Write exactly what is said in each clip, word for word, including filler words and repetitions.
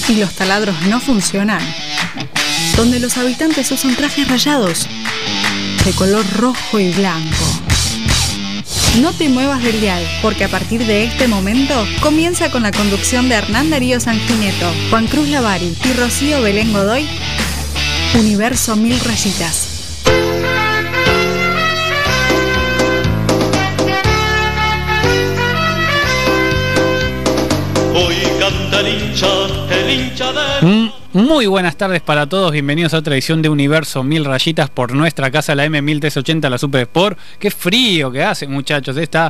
y los taladros no funcionan, donde los habitantes usan trajes rayados de color rojo y blanco. No te muevas del dial, porque a partir de este momento comienza con la conducción de Hernán Darío Sangineto, Juan Cruz Lavari y Rocío Belén Godoy, Universo Mil Rayitas. Hoy canta el hincha, el hincha de... Mm, muy buenas tardes para todos, bienvenidos a otra edición de Universo Mil Rayitas por nuestra casa, la M mil trescientos ochenta, la Super Sport. Qué frío que hace, muchachos, está...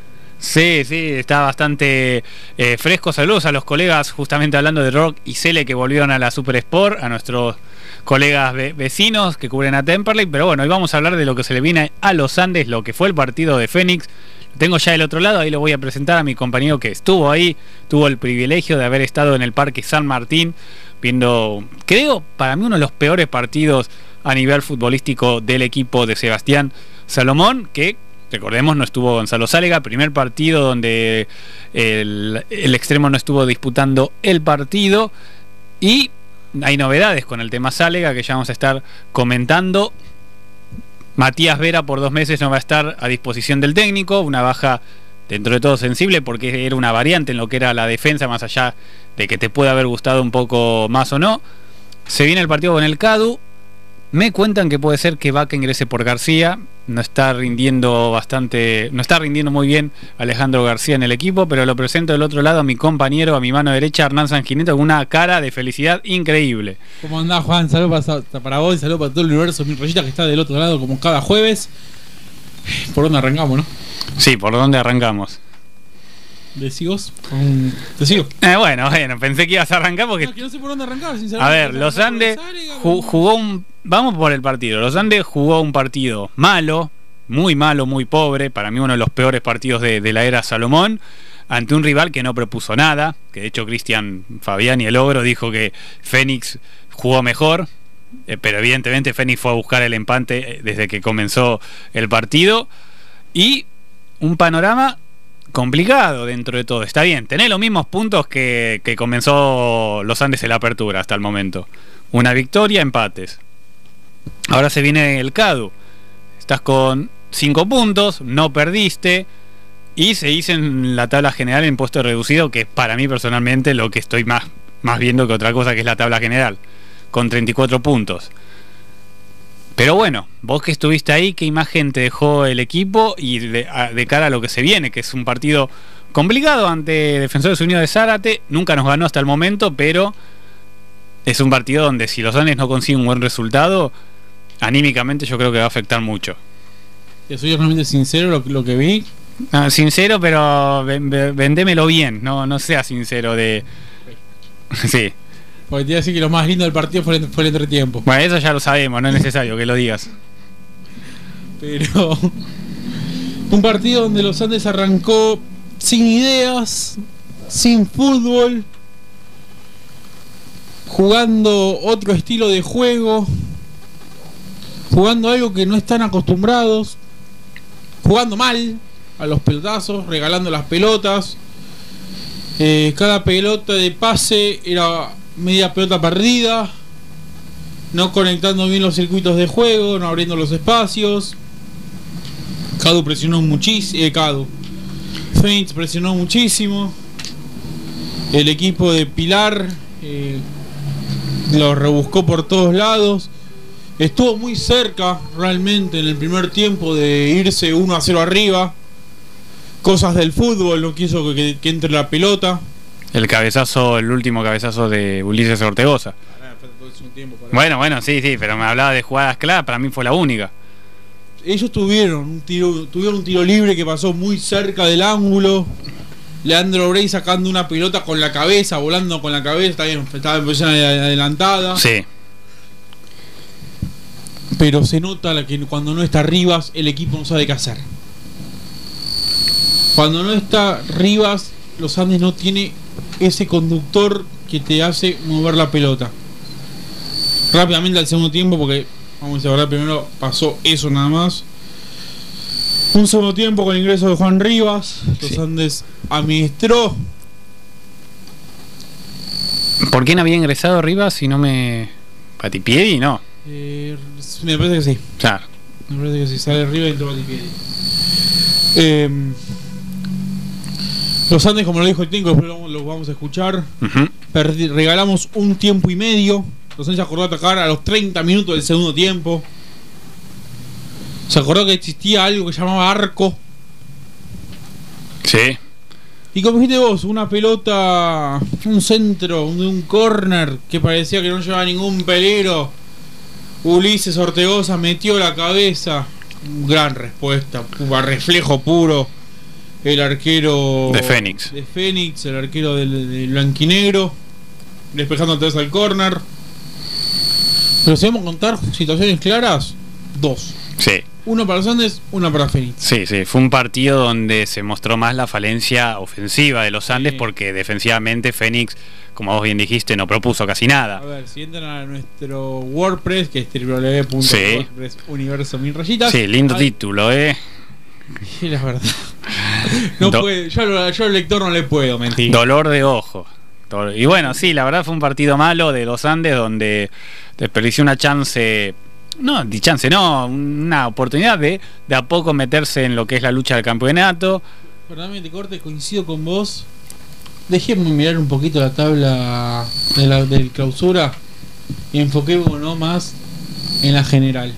Sí, sí, está bastante eh, fresco. Saludos a los colegas, justamente hablando de rock y Cele, que volvieron a la Super Sport, a nuestros colegas ve vecinos que cubren a Temperley. Pero bueno, hoy vamos a hablar de lo que se le viene a los Andes, lo que fue el partido de Fénix. Lo tengo ya del otro lado, ahí lo voy a presentar a mi compañero que estuvo ahí, tuvo el privilegio de haber estado en el Parque San Martín, viendo, creo, para mí uno de los peores partidos a nivel futbolístico del equipo de Sebastián Salomón, que... recordemos, no estuvo Gonzalo Sálega, primer partido donde el, el extremo no estuvo disputando el partido, y hay novedades con el tema Sálega que ya vamos a estar comentando. Matías Vera por dos meses no va a estar a disposición del técnico, una baja dentro de todo sensible porque era una variante en lo que era la defensa, más allá de que te pueda haber gustado un poco más o no. Se viene el partido con el Cadu. Me cuentan que puede ser que Vaca ingrese por García. No está rindiendo bastante, no está rindiendo muy bien Alejandro García en el equipo, pero lo presento del otro lado a mi compañero, a mi mano derecha, Hernán Sangineto, con una cara de felicidad increíble. ¿Cómo andás, Juan? Saludos para, para vos y saludos para todo el universo Mil Rayitas que está del otro lado como cada jueves. ¿Por dónde arrancamos, no? Sí, ¿por dónde arrancamos? ¿Decigos? Um, ¿Te sigo? Eh, bueno, bueno, pensé que ibas a arrancar porque... No, que no sé por dónde arrancar, sinceramente. A ver, Los Andes jugó, jugó un... Vamos por el partido. Los Andes jugó un partido malo, muy malo, muy pobre. Para mí uno de los peores partidos de, de la era Salomón, ante un rival que no propuso nada, que de hecho Cristian Fabiani, el ogro, dijo que Fénix jugó mejor, eh, pero evidentemente Fénix fue a buscar el empate desde que comenzó el partido. Y un panorama complicado dentro de todo. Está bien, tenés los mismos puntos que, que comenzó Los Andes en la apertura hasta el momento. Una victoria, empates. Ahora se viene el Cadu. Estás con cinco puntos, no perdiste, y seguís en la tabla general en puesto reducido, que es para mí personalmente lo que estoy más, más viendo que otra cosa, que es la tabla general, con treinta y cuatro puntos. Pero bueno, vos que estuviste ahí, ¿qué imagen te dejó el equipo y de, a, de cara a lo que se viene? Que es un partido complicado ante Defensores Unidos de Zárate. Nunca nos ganó hasta el momento, pero es un partido donde si los Andes no consiguen un buen resultado, anímicamente yo creo que va a afectar mucho. Te soy realmente sincero, lo, lo que vi. Ah, sincero, pero vendémelo bien, no, no sea sincero de... Sí. Porque te iba a decir que lo más lindo del partido fue el, fue el entretiempo. Bueno, eso ya lo sabemos, no es necesario que lo digas. Pero un partido donde los Andes arrancó sin ideas, sin fútbol, jugando otro estilo de juego, jugando algo que no están acostumbrados, jugando mal a los pelotazos, regalando las pelotas. Eh, cada pelota de pase era media pelota perdida, no conectando bien los circuitos de juego, no abriendo los espacios. Cadu presionó muchísimo, eh, Cadu Fénix presionó muchísimo. El equipo de Pilar eh, lo rebuscó por todos lados. Estuvo muy cerca realmente en el primer tiempo de irse uno a cero arriba. Cosas del fútbol, no quiso que, que entre la pelota. El cabezazo, el último cabezazo de Ulises Ortegoza. Bueno, bueno, sí, sí, pero me hablaba de jugadas claras, para mí fue la única. Ellos tuvieron un tiro, tuvieron un tiro libre que pasó muy cerca del ángulo. Leandro Brey sacando una pelota con la cabeza, volando con la cabeza, está bien, estaba en posición adelantada. Sí. Pero se nota que cuando no está Rivas, el equipo no sabe qué hacer. Cuando no está Rivas, los Andes no tiene ese conductor que te hace mover la pelota. Rápidamente al segundo tiempo, porque vamos a ver, primero pasó eso nada más. Un segundo tiempo con el ingreso de Juan Rivas. Los sí. Andes administró ¿Por quién había ingresado arriba si no me... Patipiedi? No. Eh, me parece que sí. Claro. Me parece que sí. Sale arriba y entra Patipiedi. Eh, los Andes, como lo dijo el técnico, después lo, lo vamos a escuchar. Uh-huh. Perdi- regalamos un tiempo y medio. Los Andes se acordó de atacar a los treinta minutos del segundo tiempo. Se acordó que existía algo que se llamaba arco. Sí. Y como dijiste vos, una pelota, un centro, un, un córner que parecía que no llevaba ningún peligro. Ulises Ortegoza metió la cabeza. Gran respuesta, pu- reflejo puro. El arquero De Fénix. de Fénix, el arquero del, del blanquinegro, despejando atrás al córner. Pero si vamos a contar situaciones claras, dos. Sí. Uno para los Andes, una para Fénix. Sí, sí, fue un partido donde se mostró más la falencia ofensiva de los Andes, Sí. porque defensivamente Fénix, como vos bien dijiste, no propuso casi A nada. ver, si entran a nuestro WordPress, que es w w w punto wordpress universo mil rayitas. Sí, lindo Ay, título, ¿eh? sí, la verdad. No Do- puede, yo, lo- yo al lector no le puedo mentir. Dolor de ojo. Dolor- Y bueno, sí, la verdad fue un partido malo de los Andes donde desperdició una chance, no, di chance, no, una oportunidad de de a poco meterse en lo que es la lucha del campeonato. Perdóname, te corte, coincido con vos. Déjenme mirar un poquito la tabla de la del clausura y enfoquémonos más en la general.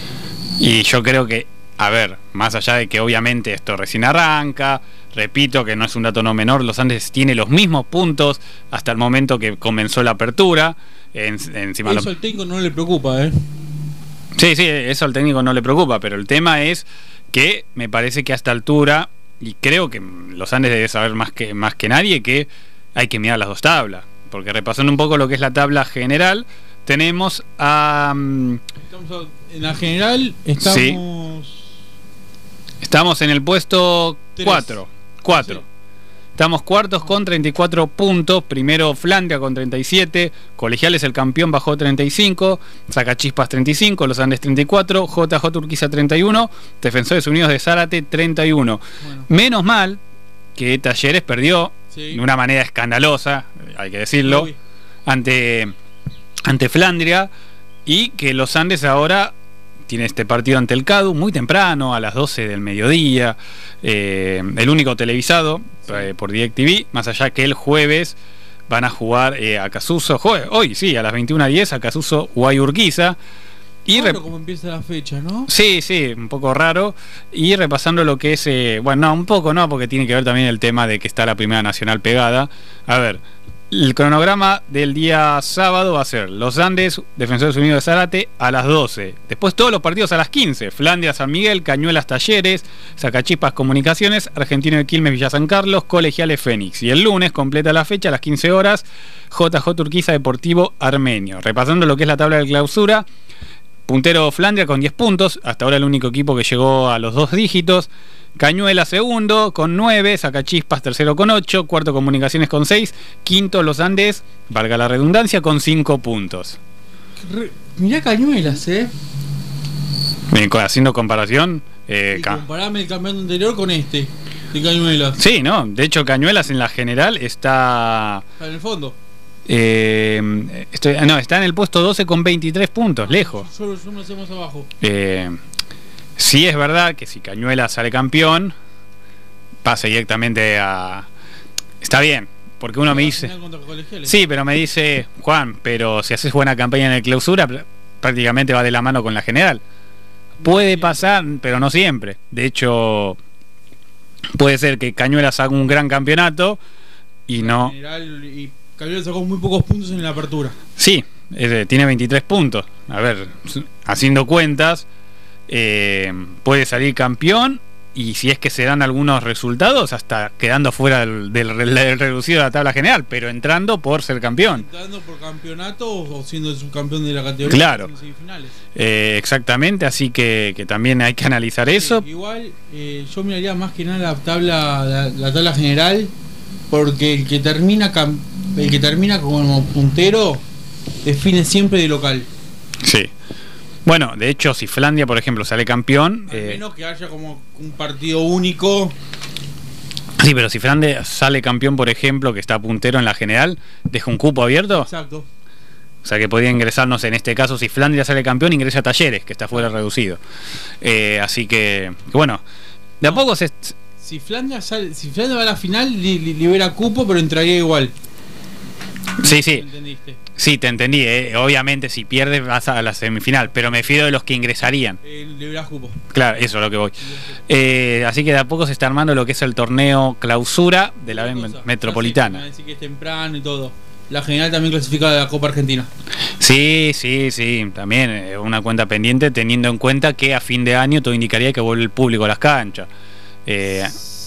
Y yo creo que, a ver, más allá de que obviamente esto recién arranca, repito que no es un dato no menor, los Andes tiene los mismos puntos hasta el momento que comenzó la apertura. En, encima Eso lo- al técnico no le preocupa, ¿eh? Sí, sí, eso al técnico no le preocupa, pero el tema es que me parece que a esta altura, y creo que los Andes debe saber más que, más que nadie, que hay que mirar las dos tablas. Porque repasando un poco lo que es la tabla general, tenemos a... mm, Estamos a- en la general estamos... Estamos en el puesto Tres. cuatro. cuatro. Sí. Estamos cuartos con treinta y cuatro puntos. Primero Flandria con treinta y siete. Colegiales, el campeón, bajó treinta y cinco. Sacachispas treinta y cinco. Los Andes treinta y cuatro. J J Urquiza treinta y uno. Defensores Unidos de Zárate treinta y uno. Bueno, Menos mal que Talleres perdió sí. de una manera escandalosa, hay que decirlo, Uy. ante, ante Flandria, y que los Andes ahora tiene este partido ante el CADU muy temprano, a las doce del mediodía, eh, el único televisado eh, por DirecTV, más allá que el jueves van a jugar eh, a Casuso, jue- hoy sí, a las veintiuna diez a Casuso Guayurquiza. Y Claro, rep- como empieza la fecha, ¿no? Sí, sí, un poco raro. Y repasando lo que es, eh, bueno, no, un poco no, porque tiene que ver también el tema de que está la Primera Nacional pegada. A ver, el cronograma del día sábado va a ser Los Andes, Defensores Unidos de Zárate a las doce. Después todos los partidos a las quince. Flandria, San Miguel, Cañuelas, Talleres, Sacachispas, Comunicaciones, Argentino de Quilmes, Villa San Carlos, Colegiales, Fénix. Y el lunes completa la fecha a las quince horas, J J Urquiza, Deportivo Armenio. Repasando lo que es la tabla de clausura. Puntero Flandria con diez puntos, hasta ahora el único equipo que llegó a los dos dígitos. Cañuela segundo con nueve, Sacachispas tercero con ocho, cuarto Comunicaciones con seis, quinto Los Andes, valga la redundancia, con cinco puntos. Re- Mirá Cañuelas, ¿eh? Bien, co- haciendo comparación, eh, Y ca- comparame el campeonato anterior con este, de Cañuelas. sí, ¿no? De hecho Cañuelas en la general está... Está en el fondo. eh, estoy- no, está en el puesto doce con veintitrés puntos, lejos. Yo, yo me hacemos abajo. Eh, sí es verdad que si Cañuela sale campeón, pasa directamente a... Está bien, porque uno me La dice... final contra Colegiales. Sí, pero me dice, Juan, pero si haces buena campaña en el clausura, pr- prácticamente va de la mano con la general. Puede pasar, pero no siempre. De hecho, puede ser que Cañuelas haga un gran campeonato y En no... general, y Cañuelas sacó muy pocos puntos en la apertura. Sí, es- tiene veintitrés puntos. A ver, s- haciendo cuentas, eh, puede salir campeón y si es que se dan algunos resultados, hasta quedando fuera del, del re- del reducido de la tabla general, pero entrando por ser campeón. Dando por campeonato o siendo el subcampeón de la categoría. Claro. En semifinales. Eh, exactamente, así que, que también hay que analizar eso. Sí, igual, eh, yo miraría más que nada la tabla, la, la tabla general, porque el que termina cam- el que termina como puntero define siempre de local. Sí. Bueno, de hecho, si Flandia, por ejemplo, sale campeón, Al eh, menos que haya como un partido único. Sí, pero si Flandes sale campeón, por ejemplo, que está puntero en la general, ¿deja un cupo abierto? Exacto. O sea que podría ingresarnos en este caso, si Flandria sale campeón, ingresa a Talleres, que está fuera reducido. Eh, así que, bueno, de a No. poco se... Si Flandria sale, si Flandria va a la final, li, li, libera cupo, pero entraría igual. Sí, sí, ¿Entendiste? sí, te entendí. eh. Obviamente, si pierdes vas a la semifinal, pero me fío de los que ingresarían. Eh, liberás cupo. Claro, eso es lo que voy. Eh, así que de a poco se está armando lo que es el torneo clausura de la B Otra cosa, Metropolitana. ya sé, me decís que es temprano y todo. La general también clasifica a la Copa Argentina. Sí, sí, sí, también eh, una cuenta pendiente, teniendo en cuenta que a fin de año todo indicaría que vuelve el público a las canchas. Eh,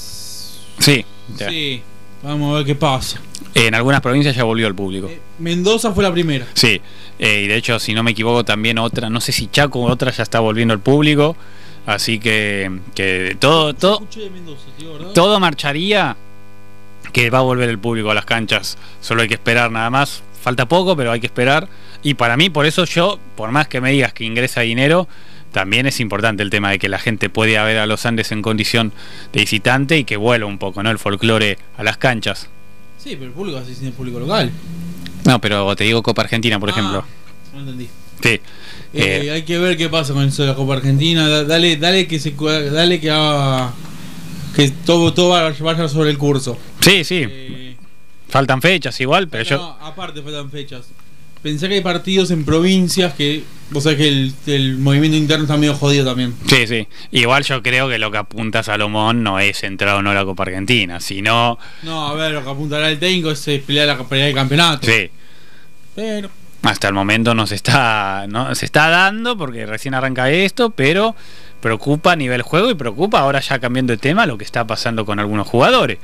sí, ya. Sí, vamos a ver qué pasa. En algunas provincias ya volvió el público. Eh, Mendoza fue la primera. Sí, eh, y de hecho, si no me equivoco, también otra, no sé si Chaco o otra ya está volviendo el público. Así que, que todo, todo, Escuché de Mendoza, tío, ¿verdad? todo marcharía que va a volver el público a las canchas. Solo hay que esperar nada más. Falta poco, pero hay que esperar. Y para mí, por eso yo, por más que me digas que ingresa dinero, también es importante el tema de que la gente pueda ver a los Andes en condición de visitante y que vuelva un poco, ¿no? El folclore a las canchas. Sí, pero el público así sin el público local. No, pero te digo Copa Argentina, por Ah, ejemplo. No entendí. Sí. Eh, Eh, hay que ver qué pasa con eso de la Copa Argentina. Da- Dale, dale que se cua- dale que haga que todo, todo vaya sobre el curso. sí, sí. Eh, Faltan fechas igual, pero no, yo... aparte faltan fechas. Pensé que hay partidos en provincias que vos sabés que el, el movimiento interno está medio jodido también. Sí, sí. Igual yo creo que lo que apunta Salomón no es entrar o no a la Copa Argentina, sino... No, a ver, lo que apuntará el técnico es eh, pelear la pelea del campeonato. Sí. Pero Hasta el momento no se está, no se está dando porque recién arranca esto, pero preocupa a nivel juego y preocupa ahora ya cambiando de tema lo que está pasando con algunos jugadores.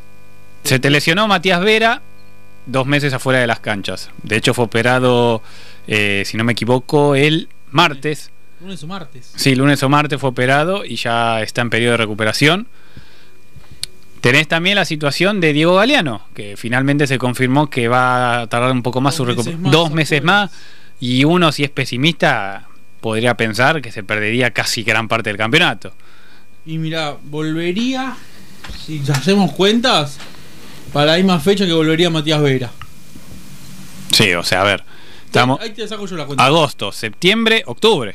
Se te lesionó Matías Vera, dos meses afuera de las canchas. De hecho fue operado, eh, si no me equivoco, el martes. lunes o martes. Sí, lunes o martes fue operado y ya está en periodo de recuperación. Tenés también la situación de Diego Galeano, que finalmente se confirmó que va a tardar un poco más Dos su meses recuperación. más Dos meses afuera. más. Y uno, si es pesimista, podría pensar que se perdería casi gran parte del campeonato. Y mira, volvería, si hacemos cuentas, para la misma fecha que volvería Matías Vera. Sí, o sea, a ver. Estamos Ahí te saco yo la cuenta. agosto, septiembre, octubre.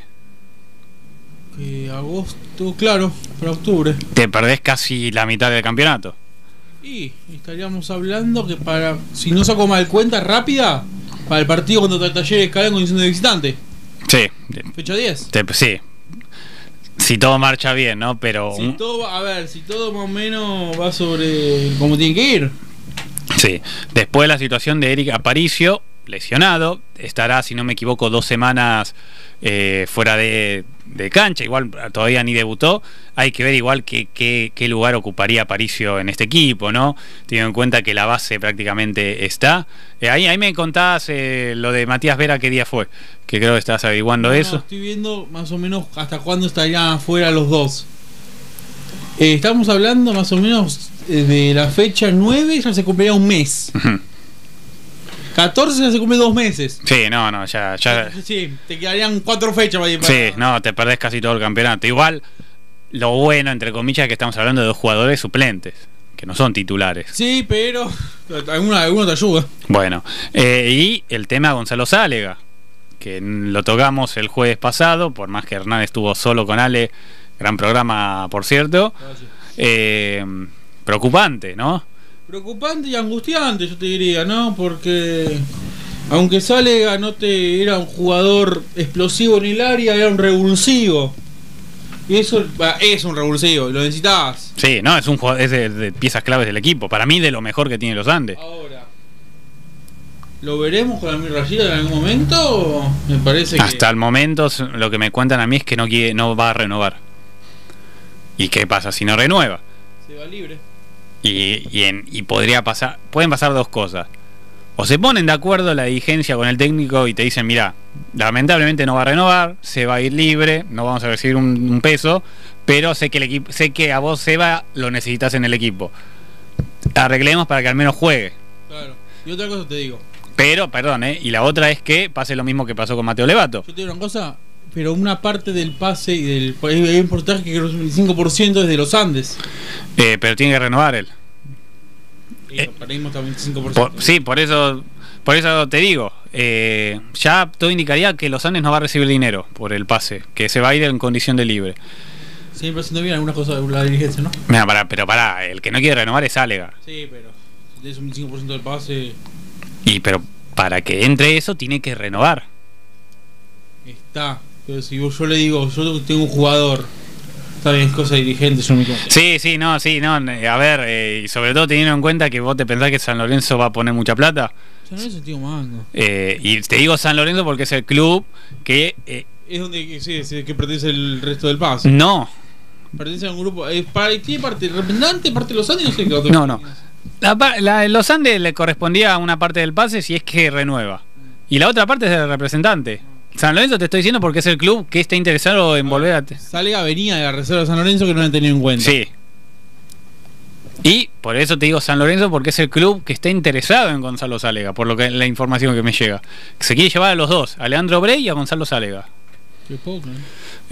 Eh, agosto, claro, para octubre. Te perdés casi la mitad del campeonato. Y estaríamos hablando que para, si no saco mal cuenta rápida, para el partido contra Talleres Cala en condición de visitante. Sí, Fecha diez. te- sí. Si todo marcha bien, ¿no? Pero... Si un- todo va, a ver, si todo más o menos va sobre como tiene que ir. Sí, después la situación de Eric Aparicio, lesionado, estará, si no me equivoco, dos semanas eh, fuera de, de cancha, igual todavía ni debutó. Hay que ver igual qué qué- qué lugar ocuparía Aparicio en este equipo, ¿no? Teniendo en cuenta que la base prácticamente está. Eh, ahí, ahí me contás eh, lo de Matías Vera, qué día fue, que creo que estás averiguando No, eso. no, estoy viendo más o menos hasta cuándo estarían afuera los dos. Eh, estamos hablando más o menos eh, de la fecha nueve, ya se cumpliría un mes. Ujú. catorce ya se cumple dos meses. Sí, no, no, ya... ya Sí, te quedarían cuatro fechas para ir para... sí, no, te perdés casi todo el campeonato. Igual, lo bueno, entre comillas, es que estamos hablando de dos jugadores suplentes, que no son titulares. Sí, pero alguna, alguno te ayuda. Bueno, eh, y el tema Gonzalo Sálega, que lo tocamos el jueves pasado, por más que Hernán estuvo solo con Ale, gran programa, por cierto. Eh, preocupante, ¿no? Preocupante y angustiante, yo te diría, ¿no? Porque aunque Salega no te era un jugador explosivo en el área, era un revulsivo. Y eso bah, es un revulsivo, lo necesitabas. Sí, no, es un jugador, es de, de piezas claves del equipo. Para mí, de lo mejor que tiene los Andes. Ahora, ¿lo veremos con la Mil Rayita en algún momento? Me parece que... Hasta el momento, lo que me cuentan a mí es que no quiere, no va a renovar. ¿Y qué pasa si no renueva? Se va libre. Y, y, en- y podría pasar, pueden pasar dos cosas. O se ponen de acuerdo la dirigencia con el técnico y te dicen, mira, lamentablemente no va a renovar, se va a ir libre, no vamos a recibir un, un peso, pero sé que el equipo, sé que a vos, Seba, lo necesitas en el equipo. Arreglemos para que al menos juegue. Claro. Y otra cosa te digo. Pero, perdón, ¿eh? Y la otra es que pase lo mismo que pasó con Mateo Levato. Yo te digo una cosa, pero una parte del pase y del... Hay un porcentaje que creo que el veinticinco por ciento es de los Andes. Eh, pero tiene que renovar él. Y eh, perdimos hasta veinticinco por ciento. por, sí, por eso, por eso te digo, eh, ya todo indicaría que los Andes no va a recibir dinero por el pase, que se va a ir en condición de libre. Siempre haciendo bien algunas cosas de la dirigencia, ¿no? Mira, pará, pero pará, el que no quiere renovar es Alega. Sí, pero si tenés un veinticinco por ciento del pase, Y pero para que entre eso tiene que renovar. está. Pero si vos- yo le digo, yo tengo un jugador, está bien, es cosa de dirigente, yo no me cuento. Sí, sí, no, sí, no, a ver, eh, y sobre todo teniendo en cuenta que vos te pensás que San Lorenzo va a poner mucha plata. Ya no es sentido mango. Eh, y te digo San Lorenzo porque es el club que eh, Es donde sí, es que pertenece el resto del pase. no, Pertenece a un grupo. Eh, para, tiene parte representante, parte de los Andes, no sé qué otro. no, no. La, pa- la- los Andes le correspondía a una parte del pase si es que renueva. Y la otra parte es del representante. San Lorenzo te estoy diciendo porque es el club que está interesado en volver a... Salega venía de la reserva de San Lorenzo que no la han tenido en cuenta. Sí. Y por eso te digo San Lorenzo porque es el club que está interesado en Gonzalo Sálega, por lo que la información que me llega. Que se quiere llevar a los dos, a Leandro Brey y a Gonzalo Sálega. Qué poco, ¿eh?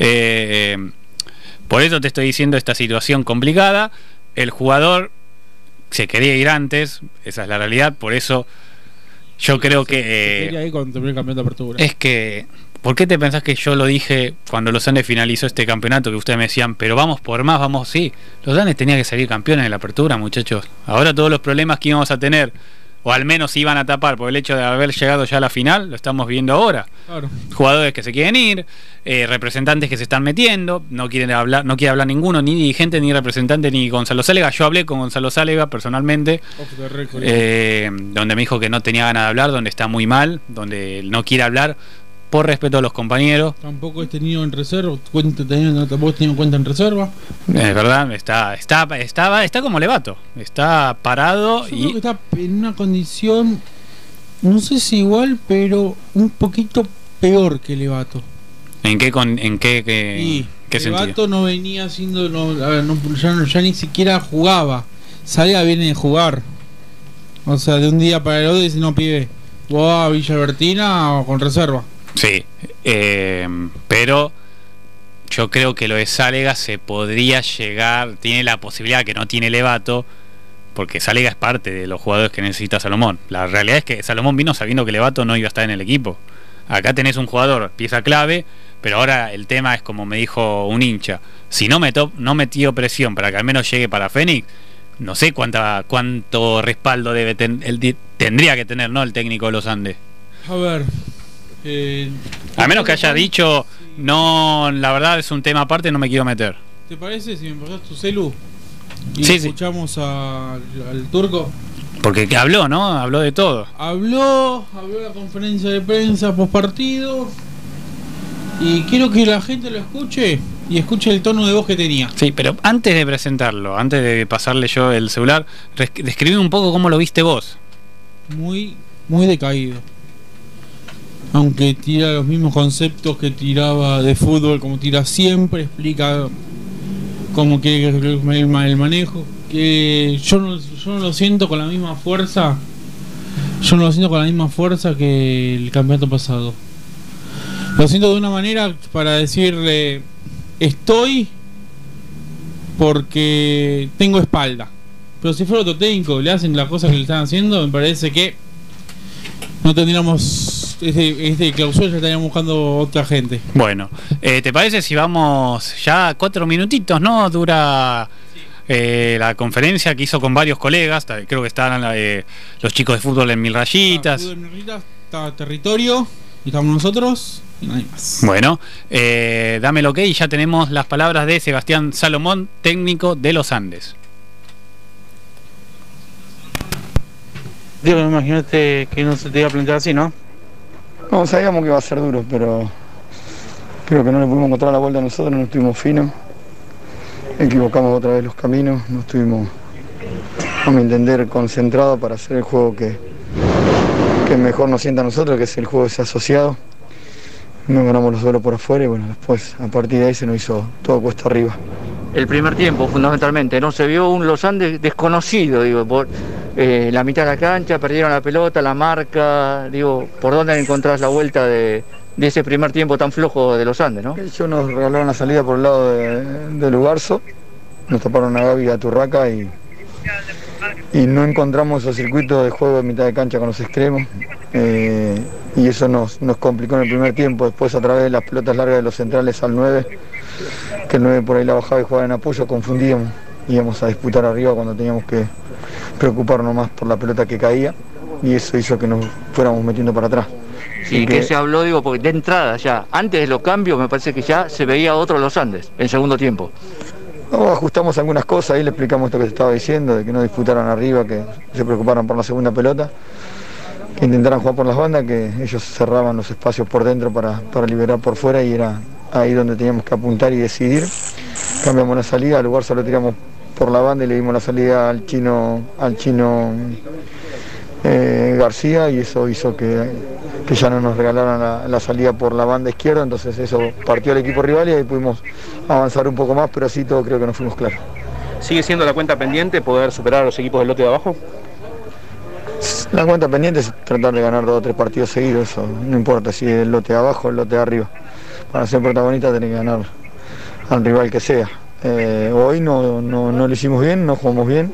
Eh, por eso te estoy diciendo esta situación complicada. El jugador se quería ir antes, esa es la realidad, por eso yo creo que... Se eh, quería ir cuando terminó el campeonato de apertura. es que, ¿por qué te pensás que yo lo dije cuando los Andes finalizó este campeonato? Que ustedes me decían, pero vamos por más, vamos, sí. Los Andes tenían que salir campeones en la apertura, muchachos. Ahora todos los problemas que íbamos a tener, o al menos se iban a tapar por el hecho de haber llegado ya a la final, lo estamos viendo ahora. Claro. Jugadores que se quieren ir, eh, representantes que se están metiendo, no quieren hablar, no quiere hablar ninguno, ni dirigente, ni representante, ni Gonzalo Sálega. Yo hablé con Gonzalo Sálega personalmente. Off the record. Eh, donde me dijo que no tenía ganas de hablar, donde está muy mal, donde no quiere hablar por respeto a los compañeros. Tampoco he tenido en reserva. Cuenta, teniendo, tampoco he tenido cuenta en reserva. Es verdad, está, está, está, está como Levato, está parado Yo creo que y está en una condición, no sé si igual, pero un poquito peor que Levato. ¿en qué con, en qué, qué, Y qué sentido? Levato no venía haciendo, no, a ver, no, ya, no- ya ni siquiera jugaba. Salga viene de jugar. O sea, de un día para el otro dice, no, pibe, vos a Villa Albertina o con reserva. Sí, eh, pero yo creo que lo de Sálega se podría llegar, tiene la posibilidad que no tiene Levato, porque Sálega es parte de los jugadores que necesita Salomón. La realidad es que Salomón vino sabiendo que Levato no iba a estar en el equipo. Acá tenés un jugador, pieza clave, pero ahora el tema es como me dijo un hincha, si no metió, no metió presión para que al menos llegue para Fénix, no sé cuánta, cuánto respaldo debe ten, el, tendría que tener, ¿no?, el técnico de los Andes. A ver. Eh, A menos que haya dicho, no, la verdad es un tema aparte, no me quiero meter. ¿Te parece si me pasas tu celu? Y Sí, sí. escuchamos a- al turco. Porque que habló, ¿no? Habló de todo. Habló, habló en la conferencia de prensa post partido. Y quiero que la gente lo escuche y escuche el tono de voz que tenía. Sí, pero antes de presentarlo, antes de pasarle yo el celular, res- describime un poco cómo lo viste vos. Muy, muy decaído. Aunque tira los mismos conceptos que tiraba de fútbol, como tira siempre, explica cómo quiere que el el manejo. Que yo no, yo no lo siento con la misma fuerza. Yo no lo siento con la misma fuerza que el campeonato pasado. Lo siento de una manera para decirle estoy porque tengo espalda. Pero si fuera otro técnico, le hacen las cosas que le están haciendo, me parece que no tendríamos este, este clausura, ya estaríamos buscando otra gente. Bueno, eh, ¿te parece si vamos ya cuatro minutitos, no? Dura eh, la conferencia que hizo con varios colegas, ta- creo que estaban eh, los chicos de fútbol en Mil Rayitas. Está, Fútbol Merrita, está Territorio, y estamos nosotros, y nadie más. Bueno, eh, dame el ok y ya tenemos las palabras de Sebastián Salomón, técnico de los Andes. Digo, imagínate que no se te iba a plantear así, ¿no? No, sabíamos que iba a ser duro, pero creo que no le pudimos encontrar la vuelta a nosotros, no estuvimos finos, equivocamos otra vez los caminos, no estuvimos, a mi entender, concentrados para hacer el juego que, que mejor nos sienta a nosotros, que es el juego ese asociado. No ganamos los duelos por afuera y bueno, después a partir de ahí se nos hizo todo cuesta arriba. El primer tiempo, fundamentalmente, no se vio un Los Andes desconocido, digo, por eh, la mitad de la cancha, perdieron la pelota, la marca, digo, ¿por dónde encontrás la vuelta de, de ese primer tiempo tan flojo de Los Andes, no? Ellos nos regalaron la salida por el lado de, de Lugarzo, nos taparon a Gaby y a Turraca y, y no encontramos esos circuitos de juego de mitad de cancha con los extremos, eh, y eso nos, nos complicó en el primer tiempo. Después, a través de las pelotas largas de los centrales al nueve, que el nueve por ahí la bajaba y jugaba en apoyo, confundíamos, íbamos a disputar arriba cuando teníamos que preocuparnos más por la pelota que caía, y eso hizo que nos fuéramos metiendo para atrás. ¿Y qué se habló? Digo, porque de entrada ya, antes de los cambios, me parece que ya se veía otro Los Andes, en segundo tiempo. No, ajustamos algunas cosas, ahí le explicamos esto que te estaba diciendo, de que no disputaran arriba, que se preocuparan por la segunda pelota, que intentaran jugar por las bandas, que ellos cerraban los espacios por dentro para, para liberar por fuera, y era ahí donde teníamos que apuntar y decidir. Cambiamos la salida, al lugar solo tiramos por la banda y le dimos la salida al chino, al chino eh, García, y eso hizo que, que ya no nos regalaran la, la salida por la banda izquierda. Entonces eso partió al equipo rival y ahí pudimos avanzar un poco más, pero así todo creo que nos fuimos claros. ¿Sigue siendo la cuenta pendiente poder superar a los equipos del lote de abajo? La cuenta pendiente es tratar de ganar dos o tres partidos seguidos, eso no importa si es el lote de abajo o el lote de arriba. Para ser protagonista tenés que ganar al rival que sea. Eh, hoy no, no, no lo hicimos bien, no jugamos bien.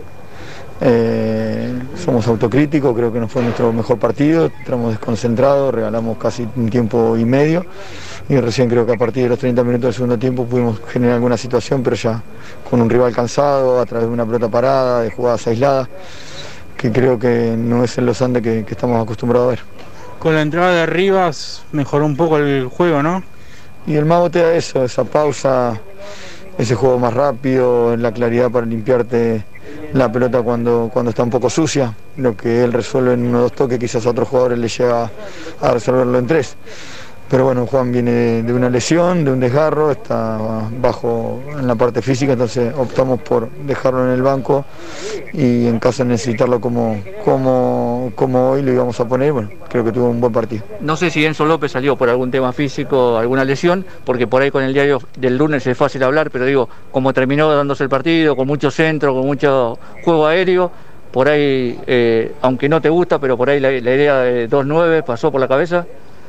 Eh, somos autocríticos, creo que no fue nuestro mejor partido, entramos desconcentrados, regalamos casi un tiempo y medio, y recién creo que a partir de los treinta minutos del segundo tiempo pudimos generar alguna situación, pero ya con un rival cansado, a través de una pelota parada, de jugadas aisladas, que creo que no es el Los Andes que, que estamos acostumbrados a ver. Con la entrada de Rivas mejoró un poco el juego, ¿no? Y el mago te da eso, esa pausa, ese juego más rápido, la claridad para limpiarte la pelota cuando, cuando está un poco sucia, lo que él resuelve en uno o dos toques, quizás a otros jugadores le llega a resolverlo en tres. Pero bueno, Juan viene de, de una lesión, de un desgarro, está bajo en la parte física, entonces optamos por dejarlo en el banco y en caso de necesitarlo como, como, como hoy lo íbamos a poner. Bueno, creo que tuvo un buen partido. No sé si Enzo López salió por algún tema físico, alguna lesión, porque por ahí con el diario del lunes es fácil hablar, pero digo, como terminó dándose el partido, con mucho centro, con mucho juego aéreo, por ahí, eh, aunque no te gusta, pero por ahí la, la idea de dos nueve pasó por la cabeza.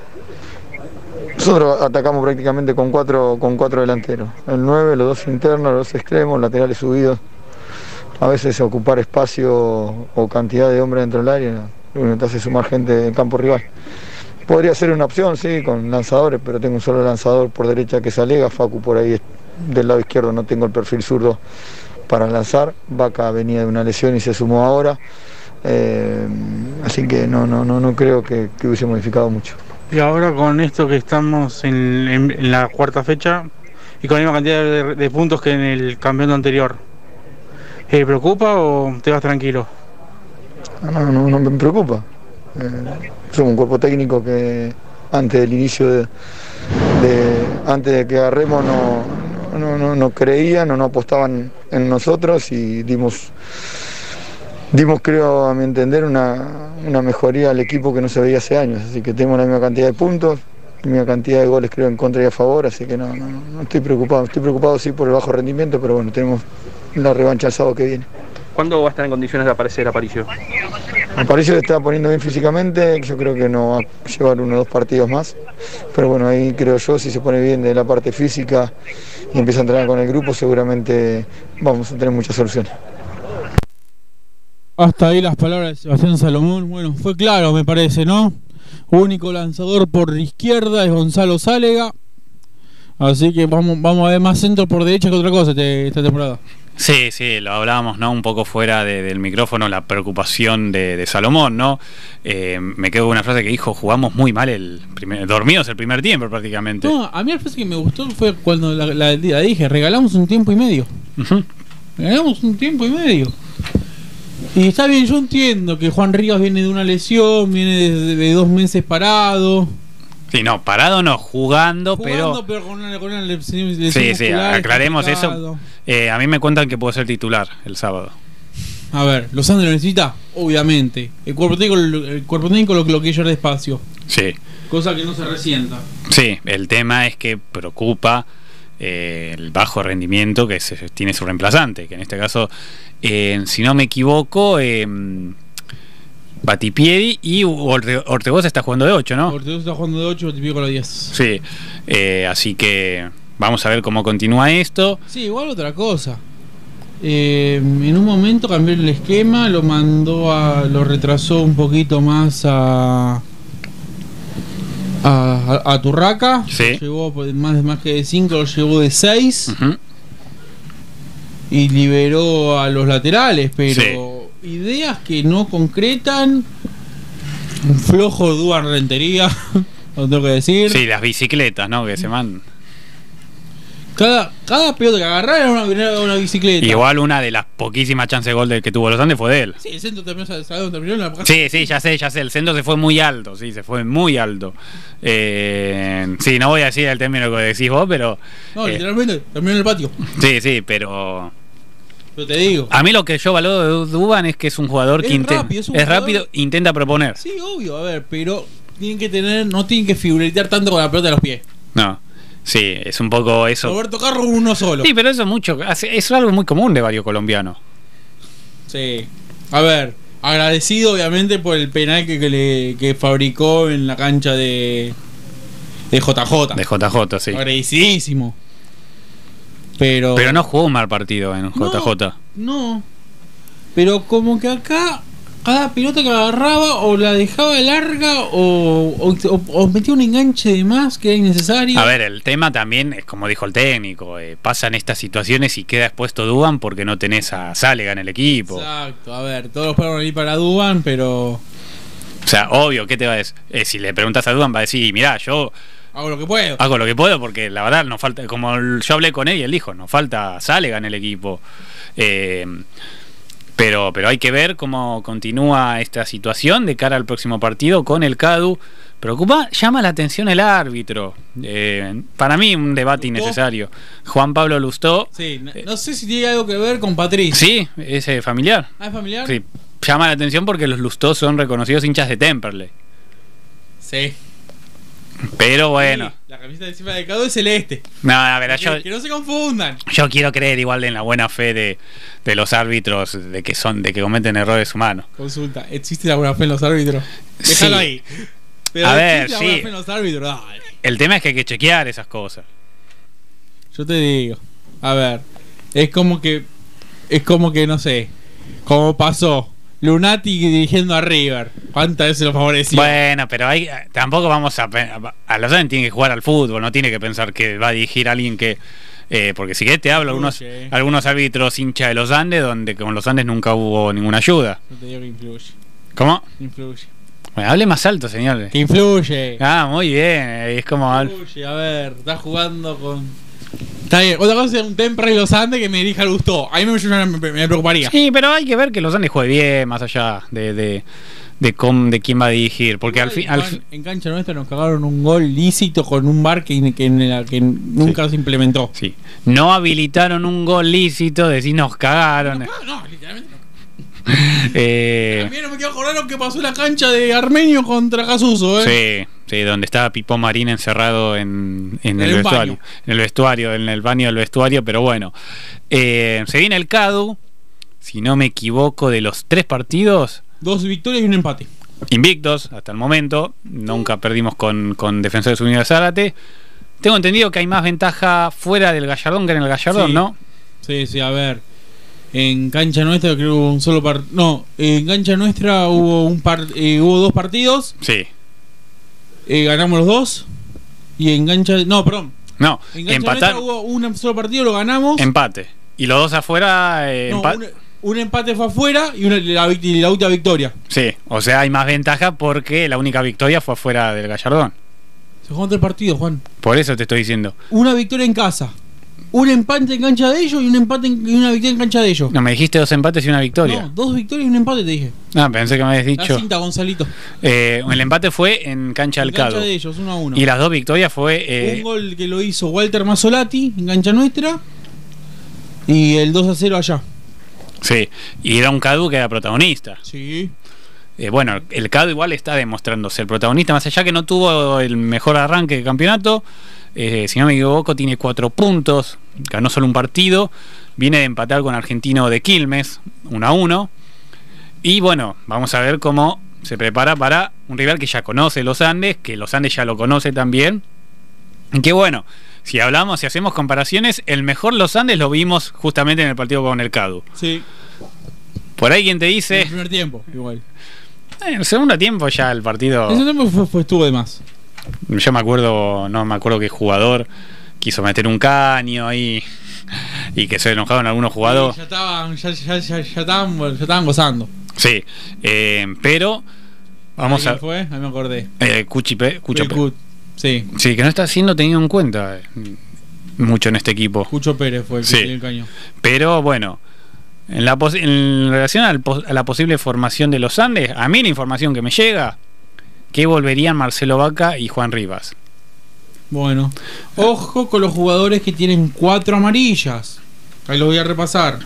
Nosotros atacamos prácticamente con cuatro, con cuatro delanteros, el nueve, los dos internos, los dos extremos, laterales subidos. A veces ocupar espacio o cantidad de hombres dentro del área, uno te hace sumar gente en campo rival. Podría ser una opción, sí, con lanzadores, pero tengo un solo lanzador por derecha que es Alega, Facu por ahí del lado izquierdo, no tengo el perfil zurdo para lanzar. Vaca venía de una lesión y se sumó ahora, eh, así que no, no, no, no creo que, que hubiese modificado mucho. Y ahora con esto que estamos en, en, en la cuarta fecha y con la misma cantidad de, de puntos que en el campeonato anterior, ¿te preocupa o te vas tranquilo? No, no, no me preocupa. Eh, somos un cuerpo técnico que antes del inicio de, de antes de que agarremos no, no, no, no creían o no apostaban en nosotros, y dimos Dimos, creo, a mi entender, una, una mejoría al equipo que no se veía hace años, así que tenemos la misma cantidad de puntos, la misma cantidad de goles, creo, en contra y a favor, así que no, no, no estoy preocupado. Estoy preocupado sí por el bajo rendimiento, pero bueno, tenemos la revancha el sábado que viene. ¿Cuándo va a estar en condiciones de aparecer Aparicio? Aparicio se está poniendo bien físicamente, yo creo que no va a llevar uno o dos partidos más, pero bueno, ahí creo yo, si se pone bien de la parte física y empieza a entrenar con el grupo, seguramente vamos a tener muchas soluciones. Hasta ahí las palabras de Sebastián Salomón. Bueno, fue claro, me parece, ¿no? Único lanzador por izquierda es Gonzalo Sálega. Así que vamos, vamos a ver más centro por derecha que otra cosa este, esta temporada. Sí, sí, lo hablábamos, ¿no? Un poco fuera de, del micrófono, la preocupación de, de Salomón, ¿no? Eh, me quedo con una frase que dijo: jugamos muy mal el primer, dormidos el primer tiempo prácticamente. No, a mí la frase que me gustó fue cuando la, la, la dije, regalamos un tiempo y medio. Uh-huh. Regalamos un tiempo y medio. Y está bien, yo entiendo que Juan Rivas viene de una lesión, viene de, de dos meses parado. Sí, no, parado no, jugando, jugando pero... pero con una, con una lesión. Sí, sí, aclaremos eso. Eh, a mí me cuentan que puedo ser titular el sábado. A ver, ¿Los Andes lo necesita? Obviamente. El cuerpo técnico, el cuerpo técnico lo, lo que lleva despacio. Sí. Cosa que no se resienta. Sí, el tema es que preocupa eh, el bajo rendimiento que se, tiene su reemplazante, que en este caso, eh, si no me equivoco, eh, Batipiedi y Orte, Ortegoza está jugando de ocho, ¿no? Ortegoza está jugando de ocho, Batipiedi con la diez. Sí, eh, así que vamos a ver cómo continúa esto. Sí, igual otra cosa. Eh, en un momento cambió el esquema, lo mandó a. Lo retrasó un poquito más a. A, a, a Turraca. Sí. Lo llevó por más, más que de cinco, lo llevó de seis. Uh-huh. Y liberó a los laterales, pero. Sí. Ideas que no concretan. Un flojo Duan Rentería. Lo tengo que decir. Sí, las bicicletas, ¿no? Que se mandan. Cada, cada pelota que agarraba era una, era una bicicleta. Igual una de las poquísimas chances de gol del que tuvo los Andes fue de él. Sí, el centro terminó, ¿sabes dónde terminó? En la... Sí, sí, ya sé, ya sé. El centro se fue muy alto, sí, se fue muy alto. Eh, sí, no voy a decir el término que decís vos, pero. No, eh, literalmente terminó en el patio. Sí, sí, pero. Pero te digo. A mí lo que yo valoro de Duban es que es un jugador Es que intenta. rápido, es un Es jugador- rápido, intenta proponer. Sí, obvio, a ver, pero tienen que tener, no tienen que figuretear tanto con la pelota de los pies. No. Sí, es un poco eso. Roberto Carlos uno solo. Sí, pero eso es mucho. hace- Es algo muy común de varios colombianos. Sí. A ver, agradecido obviamente por el penal que, que le que fabricó en la cancha de de J J. De J J, sí. Agradecidísimo. Pero Pero no jugó un mal partido en J J. No. Pero como que acá cada pelota que agarraba o la dejaba larga o, o, o- o metía un enganche de más que era innecesario. A ver, el tema también es como dijo el técnico, eh, pasan estas situaciones y queda expuesto Duban porque no tenés a Salega en el equipo. Exacto, a ver, todos los palos van a ir para Duban, pero O sea, obvio, ¿qué te va a decir? Eh, si le preguntas a Duban va a decir, mirá, yo hago lo que puedo. hago lo que puedo porque la verdad nos falta, como el- yo hablé con él y él dijo, nos falta Salega en el equipo. Eh, pero, pero hay que ver cómo continúa esta situación de cara al próximo partido con el Cadu. Preocupa, llama la atención el árbitro. Eh, para mí un debate ¿Lustó? innecesario. Juan Pablo Lustó. Sí, no, no sé si tiene algo que ver con Patricio. Sí, es eh, familiar. ¿Ah, es familiar? Sí, llama la atención porque los Lustó son reconocidos hinchas de Temperley. Sí. Pero bueno, Sí, la camiseta de encima del Cadu es celeste. no, a ver, Que, yo, que no se confundan. yo quiero creer igual en la buena fe de, de los árbitros de que son, de que cometen errores humanos. Consulta, ¿existe la buena fe en los árbitros? Déjalo Sí. ahí. Pero A ver, ¿existe la sí. buena fe en los árbitros? Dale. El tema es que hay que chequear esas cosas. Yo te digo, a ver, es como que, es como que, no sé, como pasó Lunati dirigiendo a River. ¿Cuántas veces lo favoreció? Bueno, pero hay, tampoco vamos a... pe- A los años tiene que jugar al fútbol, no tiene que pensar que va a dirigir a alguien que... Eh, porque si querés te hablo algunos, Influye. algunos árbitros hincha de los Andes, donde con los Andes nunca hubo ninguna ayuda. Yo te digo que influye. ¿Cómo? Influye. Bueno, hable más alto, señor. Que influye. Ah, muy bien. Es como... Influye, a ver, estás jugando con... Está bien, otra cosa es un Temperley Los Andes que me dirija Lustó. A mí me, me, me- me preocuparía. Sí, pero hay que ver que los Andes juegue bien, más allá de, de, de, com- de quién va a dirigir. Porque al fin... Al Juan, fin en cancha nuestra nos cagaron un gol lícito con un bar que, que, en la que nunca se implementó. sí. No habilitaron un gol lícito, decís nos cagaron. No, no, literalmente no. Eh, También no me quiero acordar lo que pasó en la cancha de Armenio contra Casuso, ¿eh? sí, sí, donde estaba Pipo Marín encerrado en, en En el un vestuario. baño. En el vestuario, en el baño del vestuario, pero bueno. Eh, se viene el Cadu, si no me equivoco, de los tres partidos, Dos victorias y un empate. invictos hasta el momento. Nunca perdimos con, con Defensores Unidos de Zárate. Tengo entendido que hay más ventaja fuera del Gallardón que en el Gallardón, Sí. ¿no? Sí, sí, a ver. En cancha nuestra creo que hubo un solo partido. No, en cancha nuestra hubo un par eh, hubo dos partidos. Sí. eh, ganamos los dos. Y en cancha. No, perdón. No, En cancha empatar, nuestra hubo un solo partido, lo ganamos. empate. Y los dos afuera, eh, No, empa- un, un empate fue afuera y una, la, vict- y la última victoria. Sí, o sea, hay más ventaja porque la única victoria fue afuera del Gallardón. Se jugaron tres partidos, Juan. Por eso te estoy diciendo. Una victoria en casa. Un empate en cancha de ellos y un empate en, y una victoria en cancha de ellos. No, me dijiste dos empates y una victoria. No, dos victorias y un empate te dije. Ah, pensé que me habías La dicho. cinta, Gonzalito. Eh, el empate fue en cancha del En cancha Cado. de ellos, uno a uno. Y las dos victorias fue. eh, Un gol que lo hizo Walter Mazzolati en cancha nuestra. Y el dos a cero allá. Sí, y era un Cadu que era protagonista. Sí. Eh, bueno, el Cadu igual está demostrándose el protagonista, más allá que no tuvo el mejor arranque de campeonato. Eh, si no me equivoco, tiene cuatro puntos, ganó solo un partido, viene de empatar con Argentino de Quilmes, uno a uno. Y bueno, vamos a ver cómo se prepara para un rival que ya conoce los Andes, que los Andes ya lo conoce también. Y que bueno, si hablamos, si hacemos comparaciones, el mejor Los Andes lo vimos justamente en el partido con el Cadu. Sí. Por ahí quien te dice... En el primer tiempo, igual. En el segundo tiempo ya el partido... En el segundo tiempo fue, fue, estuvo de más. Yo me acuerdo, no me acuerdo qué jugador quiso meter un caño ahí y que se enojaron algunos jugadores. Sí, ya estaban, ya, ya, ya, ya, estaban, ya estaban gozando. Sí, eh, pero vamos ¿Quién a... fue? Ahí me acordé. Eh, Cuchipe, Cucho El Pérez. Cut, sí. Sí, que no está siendo tenido en cuenta eh, mucho en este equipo. Cucho Pérez fue el que Sí. tenía el caño. Pero bueno, en, la pos- en relación al pos- a la posible formación de los Andes, a mí la información que me llega, que volverían Marcelo Vaca y Juan Rivas. Bueno, ojo con los jugadores que tienen cuatro amarillas. Ahí los voy a repasar.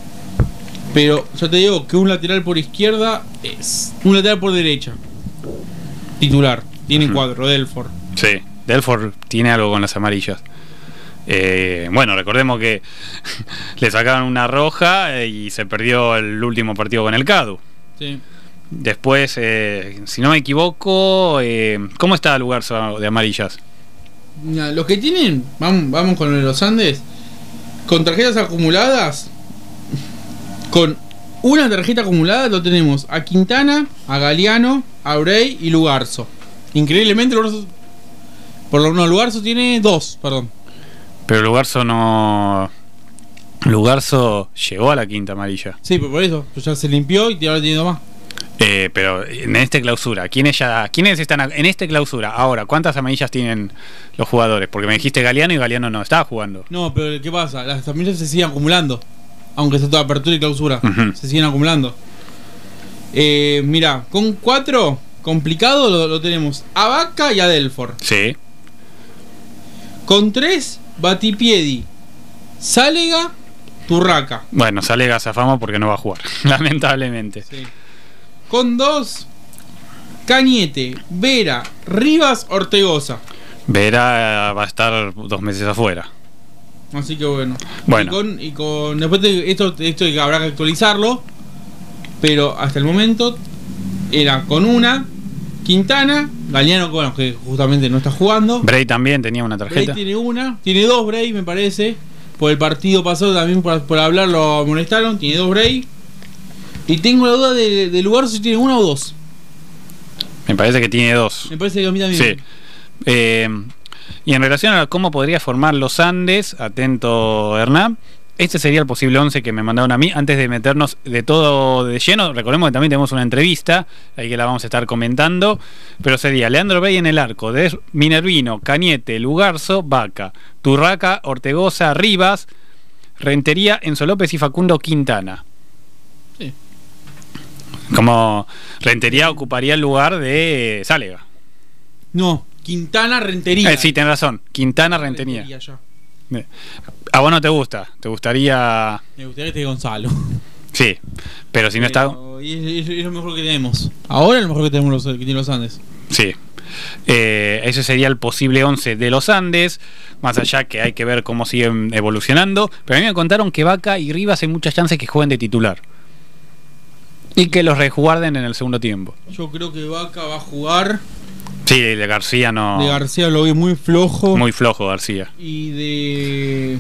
Pero yo te digo que un lateral por izquierda es un lateral por derecha. Titular. Tiene Ujú. cuatro, Delford. Sí, Delford tiene algo con las amarillas. Eh, bueno, recordemos que le sacaron una roja eh, y se perdió el último partido con el Cadu. Sí. Después, eh, si no me equivoco, eh, ¿cómo está el lugar de amarillas? Mira, los que tienen, vamos, vamos con los Andes, con tarjetas acumuladas, con una tarjeta acumulada lo tenemos a Quintana, a Galeano, a Brey y Lugarzo. Increíblemente, Lugarzo, por lo menos Lugarzo tiene dos, perdón. Pero Lugarzo no... Lugarzo llegó a la quinta amarilla. Sí, pero por eso, pues ya se limpió y ahora tiene dos más. Eh, pero en este clausura, ¿quiénes ya, quiénes están a- en este clausura? Ahora, ¿cuántas amarillas tienen los jugadores? Porque me dijiste Galeano y Galeano no estaba jugando. No, pero ¿qué pasa? Las amarillas se siguen acumulando. Aunque sea toda apertura y clausura. Ujú. Se siguen acumulando. Eh, mira, con cuatro, complicado lo, lo tenemos a Vaca y a Delford. Sí. Con tres, Batipiedi, Sálega, Turraca. Bueno, sale Gazafamo porque no va a jugar, lamentablemente. Sí. Con dos, Cañete, Vera, Rivas, Ortegoza. Vera eh, va a estar dos meses afuera. Así que bueno. Bueno. Y con, y con después de esto, esto habrá que actualizarlo. Pero hasta el momento era con una, Quintana, Galeano, bueno, que justamente no está jugando. Bray también tenía una Bray tarjeta. tiene una, tiene dos Bray, me parece. Por el partido pasado también por, por hablar lo amonestaron, tiene dos Bray. Y tengo la duda del de lugar si tiene una o dos. Me parece que tiene dos. Me parece que a mí también. Sí. Eh, y en relación a cómo podría formar los Andes, atento Hernán, este sería el posible once que me mandaron a mí. Antes de meternos de todo de lleno, recordemos que también tenemos una entrevista, ahí que la vamos a estar comentando, pero sería Leandro Bey en el arco, de Minervino, Cañete, Lugarzo, Vaca, Turraca, Ortegoza, Rivas, Rentería, Enzo López y Facundo Quintana. Sí. Como Rentería ocuparía el lugar de Sálega. No, Quintana, Rentería. Eh, sí, tenés razón. Quintana, Rentería. Rentería ya. Eh, ¿A vos no te gusta? ¿Te gustaría...? Me gustaría que esté Gonzalo. Sí, pero si no está... Pero- y es, es- es lo mejor que tenemos. Ahora es lo mejor que tenemos los, que tienen los Andes. Sí. Eh, ese sería el posible once de los Andes. Más allá que hay que ver cómo siguen evolucionando. Pero a mí me contaron que Vaca y Rivas hay muchas chances que jueguen de titular. Y que los rejugarden en el segundo tiempo. Yo creo que Vaca va a jugar. Sí, de García no... De García lo vi muy flojo. Muy flojo García. Y de.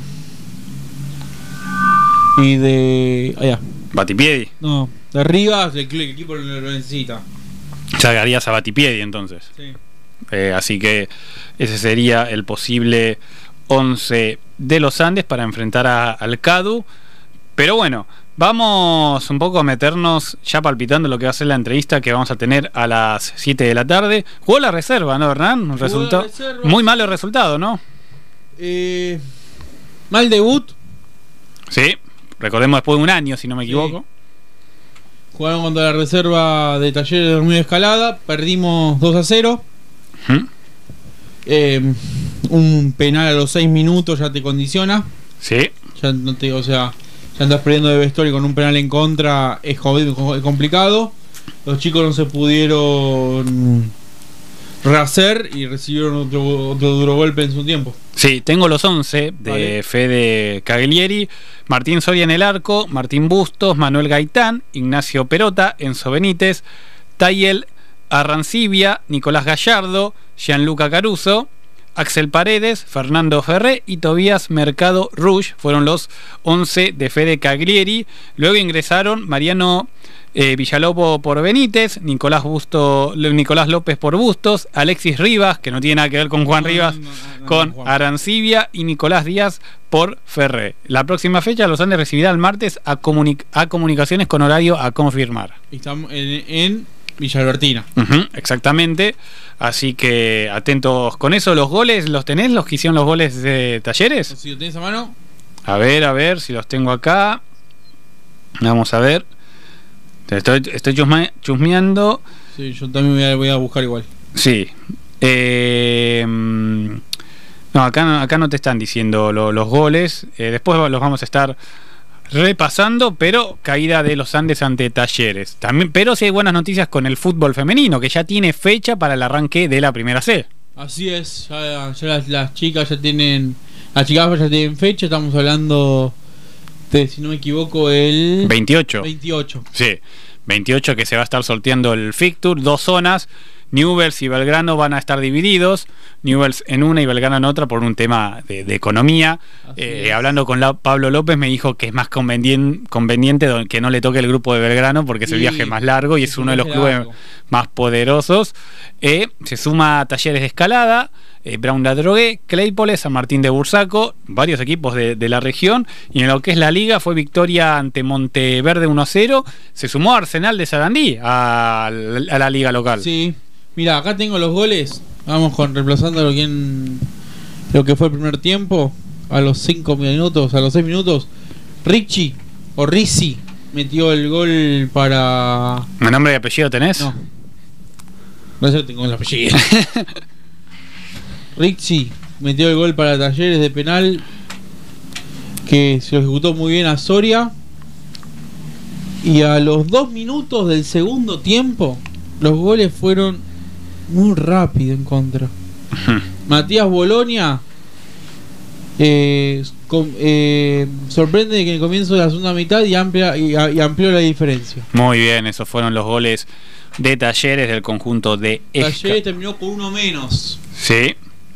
Y de. Allá. Batipiedi. No, de Rivas, el, el equipo lo, lo necesita. Sacarías a Batipiedi entonces. Sí. Eh, así que ese sería el posible once de los Andes para enfrentar a, al Cadu. Pero bueno, vamos un poco a meternos ya palpitando lo que va a ser la entrevista que vamos a tener a las siete de la tarde. Jugó la reserva, ¿no, Hernán? Un Jugó la resultado reserva. muy malo el resultado, ¿no? Eh, mal debut. Sí, recordemos después de un año, si no me equivoco. Jugaron contra la reserva de Talleres de Muy Escalada. Perdimos dos a cero. ¿Mm? Eh, un penal a los seis minutos ya te condiciona. Sí, Ya no te, o sea, ya andas perdiendo de vestuario con un penal en contra, es jodido, es complicado. Los chicos no se pudieron rehacer y recibieron otro, otro duro golpe en su tiempo. sí, tengo los once de Vale. Fede Caglieri. Martín Soria en el arco, Martín Bustos, Manuel Gaitán, Ignacio Perota, Enzo Benítez, Tayel Arrancibia, Nicolás Gallardo, Gianluca Caruso, Axel Paredes, Fernando Ferré y Tobías Mercado Rush fueron los once de Fede Caglieri. Luego ingresaron Mariano eh, Villalopo por Benítez, Nicolás Busto, Nicolás López por Bustos, Alexis Rivas, que no tiene nada que ver con Juan No, Rivas, no, no, no, con no, Juan. Arancibia, y Nicolás Díaz por Ferré. La próxima fecha los Andes recibirá el martes a, comuni- a Comunicaciones con horario a confirmar. Estamos en, en Villa Albertina. Uh-huh, exactamente. Así que atentos con eso. ¿Los goles los tenés? ¿Los que hicieron los goles de Talleres? Si lo tenés a mano. A ver, a ver si los tengo acá. Vamos a ver. Estoy, estoy chusma- chusmeando. Sí, yo también voy a, voy a buscar igual. Sí. Eh, no, acá, no- acá no te están diciendo lo- los goles. Eh, después los vamos a estar repasando, pero caída de los Andes ante Talleres. También, pero sí hay buenas noticias con el fútbol femenino, que ya tiene fecha para el arranque de la primera C. Así es, ya, ya las, las chicas ya tienen. Las chicas ya tienen fecha, estamos hablando de, si no me equivoco, el veintiocho. veintiocho. Sí, veintiocho que se va a estar sorteando el fixture, dos zonas. Newell's y Belgrano van a estar divididos, Newell's en una y Belgrano en otra por un tema de, de economía. Eh, hablando con la, Pablo López me dijo que es más convenien, conveniente do- que no le toque el grupo de Belgrano porque es el Sí, viaje más largo y es es un uno de los viaje clubes largo. más poderosos. Eh, se suma a Talleres de Escalada, eh, Brown La Drogué, Claypole, San Martín de Bursaco, varios equipos de, de la región. Y en lo que es la liga fue victoria ante Monteverde uno a cero. Se sumó Arsenal de Sarandí a, a la liga local. Sí, mira, acá tengo los goles. Vamos con reemplazando lo que, en, lo que fue el primer tiempo. A los cinco minutos, a los seis minutos, Richie o Rizzi metió el gol para. ¿El nombre y apellido tenés? No, no sé, tengo el apellido. Richie metió el gol para Talleres de penal, que se lo ejecutó muy bien a Soria. Y a los dos minutos del segundo tiempo, los goles fueron muy rápido en contra. Matías Bolonia eh, com- eh, sorprende que en el comienzo de la segunda mitad y, amplia, y, a- y amplió la diferencia. Muy bien, esos fueron los goles de Talleres del conjunto de Esca. Talleres terminó con uno menos. Sí.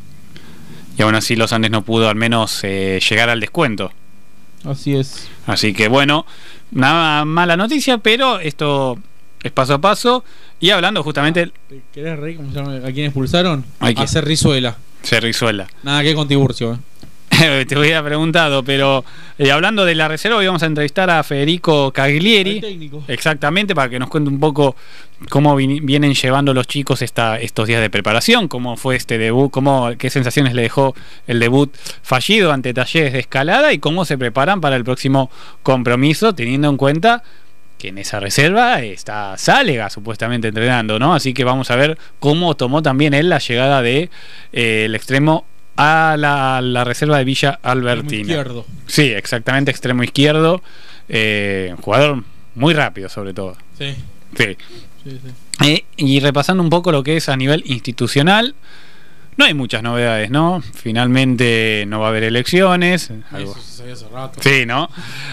Y aún así los Andes no pudo al menos eh, llegar al descuento. Así es. Así que bueno, una mala noticia, pero esto es paso a paso. Y hablando justamente, ¿Querés reír cómo se llama? ¿A quién expulsaron? ¿A quién? A Cerrizuela. Cerrizuela. Nada que ver con Tiburcio, eh. Te hubiera preguntado, pero eh, hablando de la reserva, hoy vamos a entrevistar a Federico Caglieri. El técnico. Exactamente, para que nos cuente un poco cómo vin- vienen llevando los chicos esta, estos días de preparación, cómo fue este debut, cómo, qué sensaciones le dejó el debut fallido ante Talleres de Escalada y cómo se preparan para el próximo compromiso, teniendo en cuenta que en esa reserva está Sálega supuestamente entrenando, ¿no? Así que vamos a ver cómo tomó también él la llegada de eh, el extremo a la, la reserva de Villa Albertina. Izquierdo. Sí, exactamente, extremo izquierdo, eh, jugador muy rápido sobre todo. Sí. Sí. Sí, sí. Eh, y repasando un poco lo que es a nivel institucional, no hay muchas novedades, ¿no? Finalmente no va a haber elecciones. Algo. Eso se sabía hace rato. Sí, ¿no?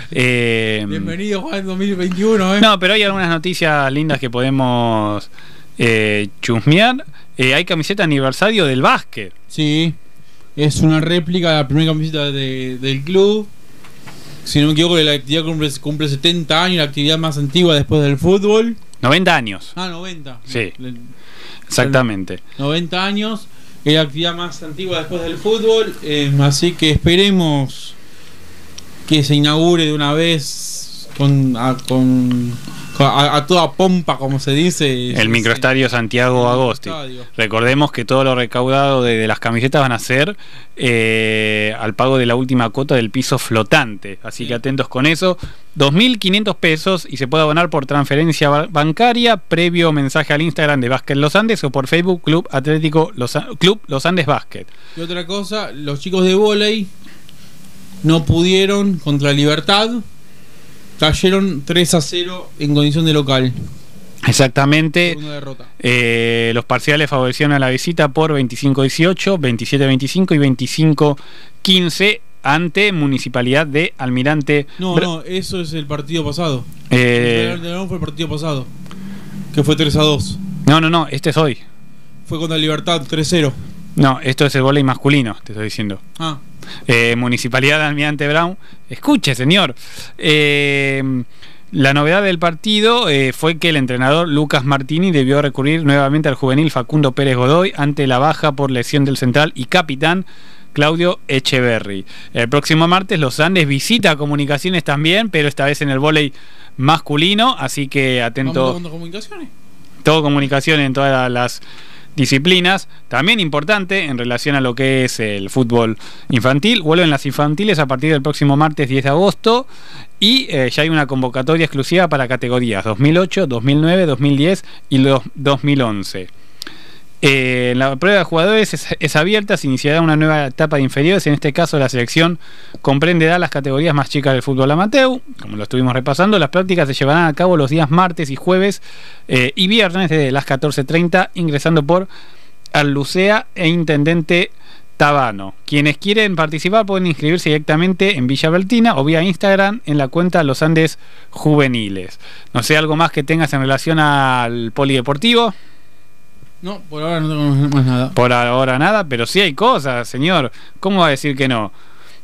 Eh, Bienvenido Juan dos mil veintiuno, eh. no, pero hay algunas noticias lindas que podemos eh, chusmear. Eh, hay camiseta aniversario del básquet. Sí. Es una réplica de la primera camiseta de- del club. Si no me equivoco, la actividad cumple, cumple setenta años, la actividad más antigua después del fútbol. noventa años. Ah, noventa. Sí. Le- Exactamente. noventa años, es la actividad más antigua después del fútbol. eh, así que esperemos que se inaugure de una vez con a, con, con- a, a toda pompa, como se dice. El microestadio Santiago el Agosti. microestadio. Recordemos que todo lo recaudado de, de las camisetas van a ser eh, al pago de la última cuota del piso flotante. Así Sí. que atentos con eso. dos mil quinientos pesos y se puede abonar por transferencia ba- bancaria, previo mensaje al Instagram de Básquet Los Andes o por Facebook Club Atlético Los, An- Club Los Andes Básquet. Y otra cosa, los chicos de vóley no pudieron contra Libertad. Cayeron tres a cero en condición de local. Exactamente. Segunda derrota. Eh, los parciales favorecieron a la visita por veinticinco dieciocho, veintisiete veinticinco y veinticinco quince ante Municipalidad de Almirante. No, Bra- no, eso es el partido pasado. Eh, El de León fue el partido pasado, que fue tres a dos. no, no, no, este es hoy. Fue contra Libertad tres cero. No, esto es el vóley masculino, te estoy diciendo. Ah. Eh, Municipalidad de Almirante Brown. Escuche, señor. Eh, la novedad del partido eh, fue que el entrenador Lucas Martini debió recurrir nuevamente al juvenil Facundo Pérez Godoy ante la baja por lesión del central y capitán Claudio Echeverry. El próximo martes los Andes visita Comunicaciones también, pero esta vez en el vóley masculino, así que atento. ¿Vamos a comunicaciones? Todo comunicación en todas las disciplinas. También importante en relación a lo que es el fútbol infantil. Vuelven las infantiles a partir del próximo martes diez de agosto y eh, ya hay una convocatoria exclusiva para categorías dos mil ocho, dos mil nueve, dos mil diez y los dos mil once. Eh, la prueba de jugadores es, es abierta, se iniciará una nueva etapa de inferiores. En este caso la selección comprenderá las categorías más chicas del fútbol amateur, como lo estuvimos repasando. Las prácticas se llevarán a cabo los días martes y jueves eh, y viernes desde las catorce treinta, ingresando por Allucea e Intendente Tabano. Quienes quieren participar pueden inscribirse directamente en Villa Bertina o vía Instagram en la cuenta Los Andes Juveniles. No sé, algo más que tengas en relación al polideportivo. No, por ahora no tengo más nada. Por ahora nada, pero sí hay cosas, señor. ¿Cómo va a decir que no?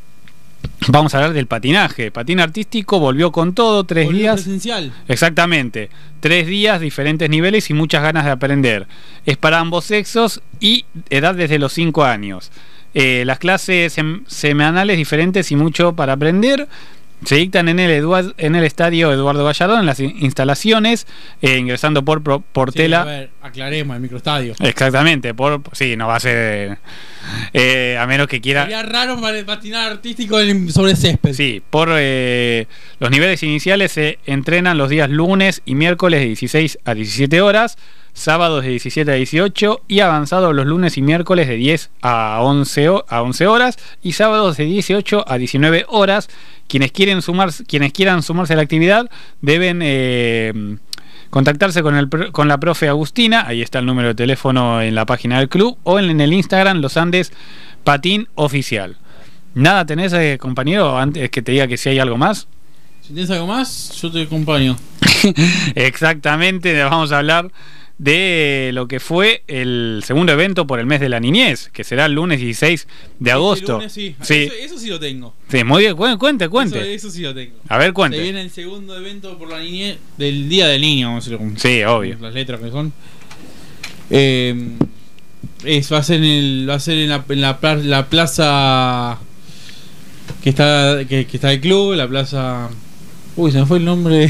Vamos a hablar del patinaje. Patín artístico volvió con todo, tres Volvió días. presencial. Exactamente. Tres días, diferentes niveles y muchas ganas de aprender. Es para ambos sexos y edad desde los cinco años. Eh, las clases sem semanales diferentes y mucho para aprender. Se dictan en el, Eduard, en el estadio Eduardo Gallardón, en las instalaciones, eh, ingresando por Pro, Portela. Sí, a ver, aclaremos, el microestadio. Exactamente, por sí, no va a ser. Eh, a menos que quiera. Sería raro para el patinar artístico en, sobre césped. Sí, por eh, los niveles iniciales se entrenan los días lunes y miércoles de dieciséis a diecisiete horas, sábados de diecisiete a dieciocho y avanzados los lunes y miércoles de diez a once horas y sábados de dieciocho a diecinueve horas. Quienes quieren sumar, quienes quieran sumarse a la actividad deben eh, contactarse con, el, con la profe Agustina. Ahí está el número de teléfono en la página del club o en, en el Instagram Los Andes Patín Oficial. Nada, ¿tenés, eh, compañero, antes que te diga que si hay algo más? Si tienes algo más, yo te acompaño. Exactamente, vamos a hablar de lo que fue el segundo evento por el mes de la niñez, que será el lunes dieciséis de agosto. Lunes, sí. Sí. Eso, eso sí lo tengo. Sí, muy bien, cuente, cuente. Eso, eso sí lo tengo. A ver, cuente. Se viene el segundo evento por la niñez del Día del Niño, vamos a decirlo como. Sí, obvio. Las letras que son. Eh, es, va a ser en, el, va a ser en, la, en la, la plaza que está que, que está el club, la plaza. Uy, se me fue el nombre.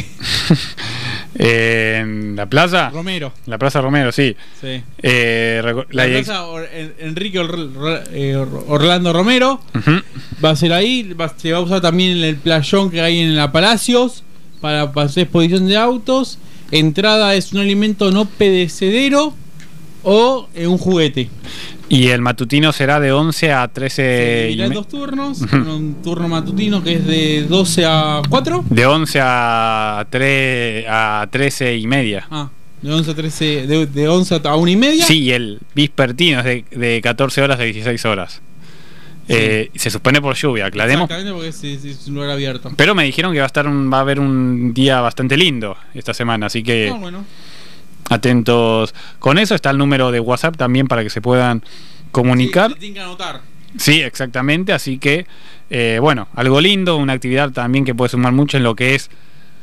Eh, en la plaza Romero. La plaza Romero, sí. Sí. Eh, la, la plaza Or Enrique Or Or Orlando Romero. Uh-huh. Va a ser ahí. Va, se va a usar también el playón que hay en la Palacios para, para hacer exposición de autos. Entrada es un alimento no perecedero o eh, un juguete. Y el matutino será de once a trece. Sí, y dos turnos. Uh-huh. Un turno matutino que es de doce a cuatro. De once a trece y media. Ah, de once a trece. De, de once a una y media. Sí, y el vespertino es de, de catorce horas a dieciséis horas. Sí. Eh, se suspende por lluvia, aclaremos. Exactamente, porque es, es, es un lugar abierto. Pero me dijeron que va a estar un, va a haber un día bastante lindo esta semana, así que. Ah, bueno. Atentos con eso. Está el número de WhatsApp también para que se puedan comunicar. Sí, tienen que anotar. Sí, exactamente. Así que, eh, bueno, algo lindo, una actividad también que puede sumar mucho en lo que es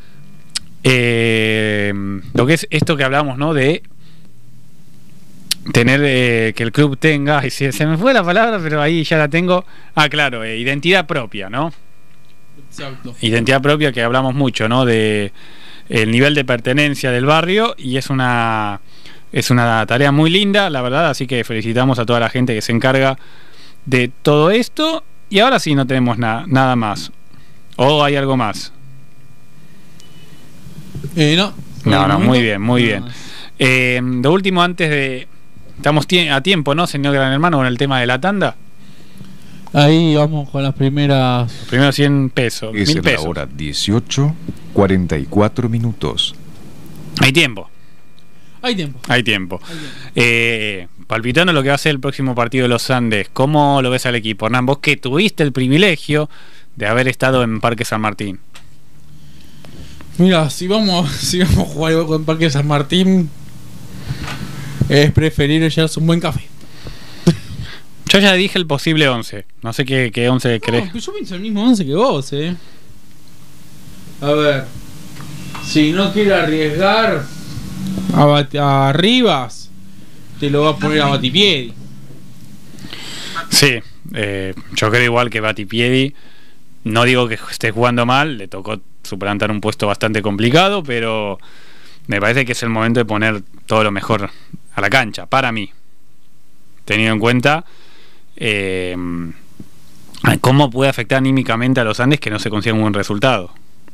eh, lo que es esto que hablamos, ¿no? De tener eh, que el club tenga, ay, se, se me fue la palabra, pero ahí ya la tengo. Ah, claro, eh, identidad propia, ¿no? Exacto. Identidad propia, que hablamos mucho, ¿no? De el nivel de pertenencia del barrio, y es una es una tarea muy linda, la verdad, así que felicitamos a toda la gente que se encarga de todo esto. Y ahora sí no tenemos na nada más. ¿O hay algo más? Eh, no. No, no, muy bien, muy bien. Eh, lo último antes de... Estamos a tiempo, ¿no, señor Gran Hermano, con el tema de la tanda? Ahí vamos con las primeras... Los primeros cien pesos. Es mil en pesos. la hora dieciocho, cuarenta y cuatro minutos. Hay tiempo. Hay tiempo. Hay tiempo. Hay tiempo. Eh, palpitando lo que va a ser el próximo partido de los Andes, ¿cómo lo ves al equipo, Hernán? Vos que tuviste el privilegio de haber estado en Parque San Martín. Mira, si vamos, si vamos a jugar algo en Parque San Martín, es preferible llevarse un buen café. Yo ya dije el posible once. No sé qué, qué once crees. No, yo pienso el mismo once que vos, eh. A ver. Si no quiere arriesgar a, Bat a Rivas, te lo va a poner a Battipiedi. Sí, eh, yo creo igual que Battipiedi. No digo que esté jugando mal, le tocó suplantar un puesto bastante complicado, pero me parece que es el momento de poner todo lo mejor a la cancha, para mí. Teniendo en cuenta eh, cómo puede afectar anímicamente a los Andes que no se consiga un buen resultado.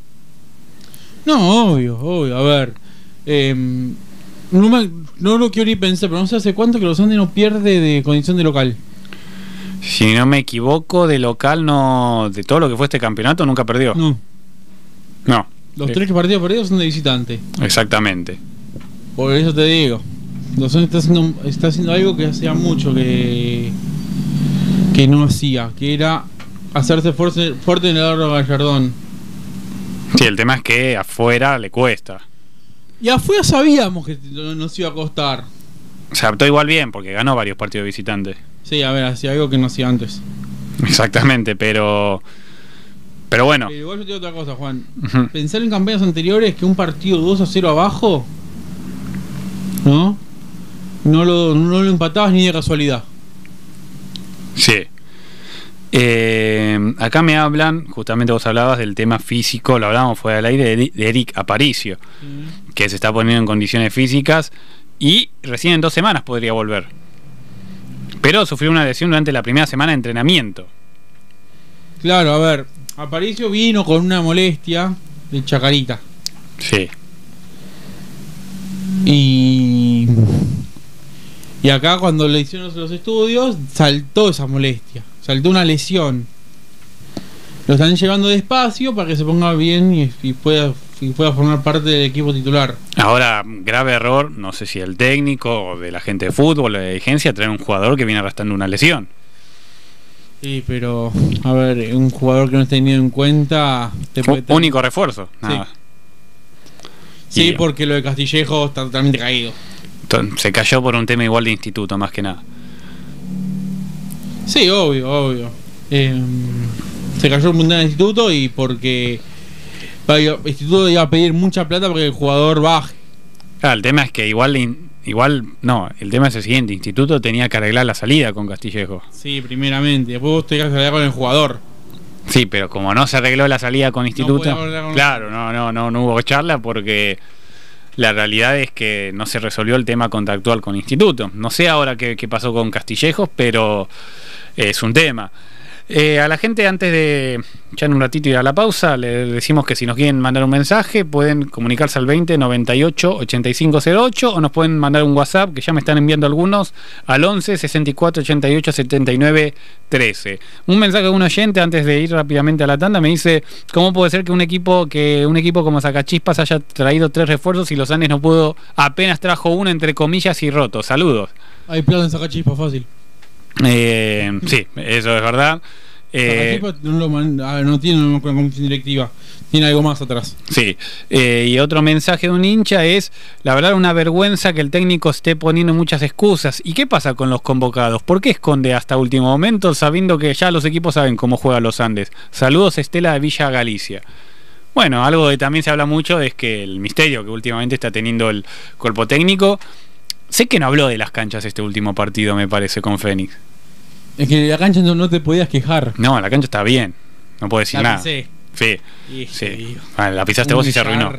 No, obvio, obvio. A ver, eh, no, me, no lo quiero ni pensar, pero no sé hace cuánto que los Andes no pierde de condición de local. Si no me equivoco, de local no, de todo lo que fue este campeonato nunca perdió. No. No. Los eh. tres partidos perdidos son de visitante. Exactamente. Por eso te digo, los Andes está haciendo, está haciendo algo que hacía mucho que que no hacía, que era hacerse fuerte, fuerte en el Eduardo Gallardón. Sí, el tema es que afuera le cuesta. Y afuera sabíamos que nos iba a costar. Se adaptó igual bien porque ganó varios partidos visitantes. Sí, a ver, hacía algo que no hacía antes. Exactamente, pero pero bueno. Pero igual yo te digo otra cosa, Juan. Uh-huh. Pensar en campañas anteriores que un partido dos a cero abajo, ¿no? No lo, no lo empatabas ni de casualidad. Sí. Eh, acá me hablan, justamente vos hablabas del tema físico, lo hablábamos fuera del aire, de, de Eric Aparicio, uh-huh. que se está poniendo en condiciones físicas y recién en dos semanas podría volver. Pero sufrió una lesión durante la primera semana de entrenamiento. Claro, a ver, Aparicio vino con una molestia de Chacarita. Sí. Y y acá cuando le hicieron los estudios saltó esa molestia, saltó una lesión. Lo están llevando despacio para que se ponga bien y, y pueda y pueda formar parte del equipo titular. Ahora, grave error, no sé si el técnico o de la gente de fútbol o de dirigencia, traer un jugador que viene arrastrando una lesión. Sí, pero a ver, un jugador que no está tenido en cuenta te puede tener... único refuerzo, nada. Sí, sí, porque lo de Castillejo está totalmente caído. Se cayó por un tema igual de instituto, más que nada. Sí, obvio, obvio. Eh, se cayó el mundial del instituto y porque el instituto iba a pedir mucha plata para que el jugador baje. Claro, el tema es que igual, igual, no, el tema es el siguiente: instituto tenía que arreglar la salida con Castillejo. Sí, primeramente, después vos tenías que arreglar con el jugador. Sí, pero como no se arregló la salida con instituto, no con... claro, no, no, no, no hubo charla porque la realidad es que no se resolvió el tema contractual con instituto. No sé ahora qué, qué pasó con Castillejos, pero es un tema. Eh, a la gente, antes de echar un ratito y ir a la pausa, le decimos que si nos quieren mandar un mensaje pueden comunicarse al veinte noventa y ocho ochenta y cinco cero ocho o nos pueden mandar un WhatsApp, que ya me están enviando algunos, al once sesenta y cuatro ochenta y ocho setenta y nueve trece. Un mensaje de un oyente antes de ir rápidamente a la tanda me dice: ¿cómo puede ser que un equipo que un equipo como Sacachispas haya traído tres refuerzos y los Andes no pudo, apenas trajo uno entre comillas y roto? Saludos. Hay plata en Sacachispas, fácil. Eh, sí, eso es verdad. Eh, no, lo man, a ver, no tiene una comisión directiva, tiene algo más atrás. Sí, eh, y otro mensaje de un hincha es: la verdad, una vergüenza que el técnico esté poniendo muchas excusas. ¿Y qué pasa con los convocados? ¿Por qué esconde hasta último momento sabiendo que ya los equipos saben cómo juegan los Andes? Saludos, Estela de Villa Galicia. Bueno, algo que también se habla mucho es que el misterio que últimamente está teniendo el cuerpo técnico. Sé que no habló de las canchas este último partido, me parece, con Fénix. Es que la cancha no, no te podías quejar. No, la cancha está bien. No puedo decir la nada. Pisé. Sí. Y, sí. Ah, la pisaste vos y se arruinó.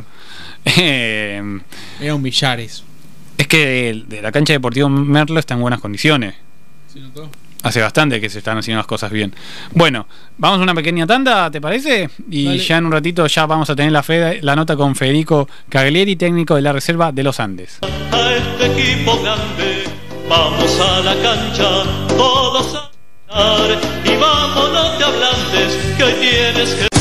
Eh, Era un billar eso. Es que de, de la cancha de Deportivo Merlo está en buenas condiciones. ¿Sí notó? Hace bastante que se están haciendo las cosas bien. Bueno, vamos a una pequeña tanda, ¿te parece? Y Dale. Ya en un ratito ya vamos a tener la, fe, la nota con Federico Caglieri, técnico de la Reserva de los Andes. A este equipo grande, vamos a la cancha, todos a ganar, y vámonos de hablantes, que hoy tienes que...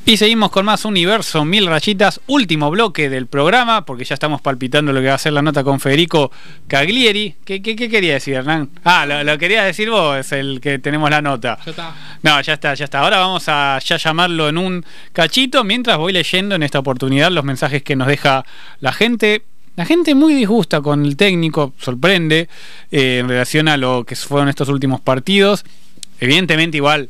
Y seguimos con más Universo Mil Rayitas, último bloque del programa, porque ya estamos palpitando lo que va a ser la nota con Federico Caglieri. ¿Qué, qué, qué quería decir, Hernán? Ah, lo, lo quería decir vos, es el que tenemos la nota. Ya está. No, ya está, ya está. Ahora vamos a ya llamarlo en un cachito, mientras voy leyendo en esta oportunidad los mensajes que nos deja la gente. La gente muy disgusta con el técnico, sorprende, eh, en relación a lo que fueron estos últimos partidos. Evidentemente igual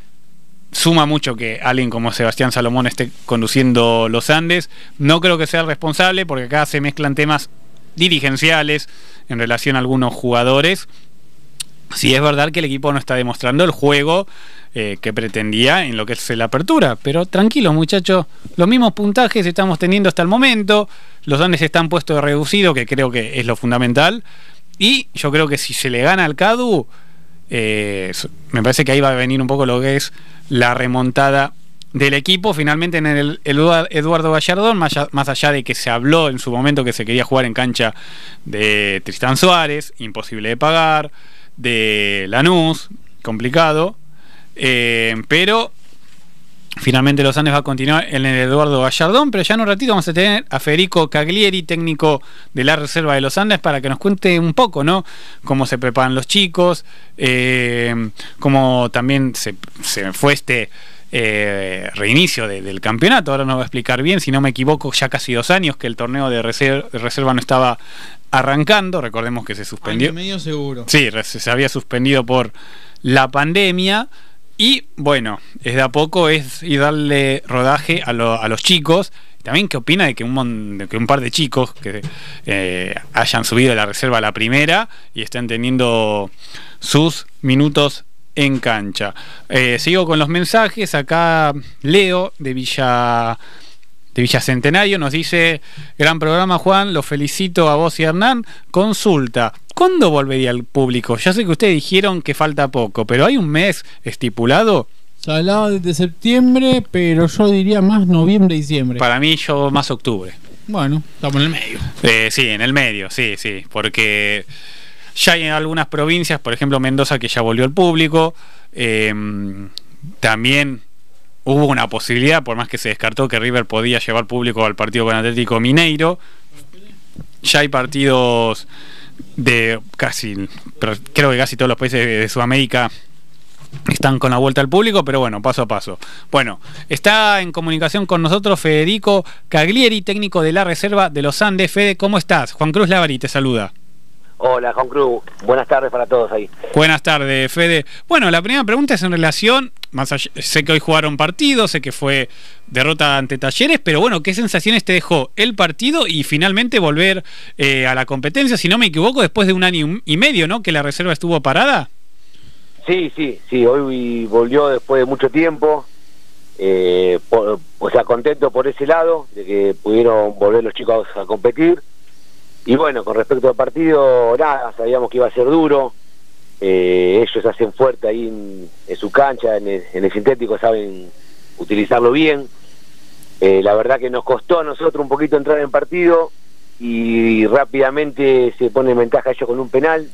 suma mucho que alguien como Sebastián Salomón esté conduciendo los Andes. No creo que sea el responsable, porque acá se mezclan temas dirigenciales en relación a algunos jugadores. Sí es verdad que el equipo no está demostrando el juego eh, que pretendía en lo que es la apertura, pero tranquilos muchachos, los mismos puntajes estamos teniendo hasta el momento. Los Andes están puestos de reducido, que creo que es lo fundamental, y yo creo que si se le gana al Cadu, eh, me parece que ahí va a venir un poco lo que es la remontada del equipo. Finalmente en el, el Eduardo Gallardón, más allá, más allá de que se habló en su momento que se quería jugar en cancha de Tristán Suárez, imposible de pagar, de Lanús, complicado, eh, pero finalmente los Andes va a continuar en el Eduardo Gallardón. Pero ya en un ratito vamos a tener a Federico Caglieri, técnico de la reserva de los Andes, para que nos cuente un poco, ¿no?, cómo se preparan los chicos, eh, cómo también se, se fue este eh, reinicio de, del campeonato. Ahora nos va a explicar bien, si no me equivoco, ya casi dos años que el torneo de reserva, de reserva no estaba arrancando. Recordemos que se suspendió. Año y medio seguro. Sí, se había suspendido por la pandemia. Y bueno, es de a poco es y darle rodaje a, lo, a los chicos. También, ¿qué opina de que un, de que un par de chicos que eh, hayan subido de la reserva a la primera y estén teniendo sus minutos en cancha? Eh, sigo con los mensajes. Acá Leo de Villa de Villa Centenario nos dice: gran programa, Juan, los felicito a vos y a Hernán. Consulta, ¿cuándo volvería el público? Ya sé que ustedes dijeron que falta poco, pero ¿hay un mes estipulado? Se hablaba desde septiembre, pero yo diría más noviembre, diciembre. Para mí yo más octubre. Bueno, estamos en el medio. Eh, sí, en el medio, sí, sí, porque ya hay algunas provincias, por ejemplo Mendoza, que ya volvió el público. Eh, también hubo una posibilidad, por más que se descartó, que River podía llevar público al partido con Atlético Mineiro. Ya hay partidos de casi, pero creo que casi todos los países de, de Sudamérica están con la vuelta al público, pero bueno, paso a paso. Bueno, está en comunicación con nosotros Federico Caglieri, técnico de la reserva de los Andes. Fede, ¿cómo estás? Juan Cruz Lavari te saluda. Hola, Juan Cruz. Buenas tardes para todos ahí. Buenas tardes, Fede. Bueno, la primera pregunta es en relación, más allá, sé que hoy jugaron partidos, sé que fue derrota ante Talleres, pero bueno, ¿qué sensaciones te dejó el partido y finalmente volver eh, a la competencia, si no me equivoco, después de un año y medio, ¿no?, que la reserva estuvo parada? Sí, sí, sí, hoy volvió después de mucho tiempo, eh, por, o sea, contento por ese lado, de que pudieron volver los chicos a competir. Y bueno, con respecto al partido, nada, sabíamos que iba a ser duro. Eh, ellos hacen fuerte ahí en, en su cancha, en el, en el sintético, saben utilizarlo bien. Eh, la verdad que nos costó a nosotros un poquito entrar en partido y rápidamente se pone en ventaja ellos con un penal.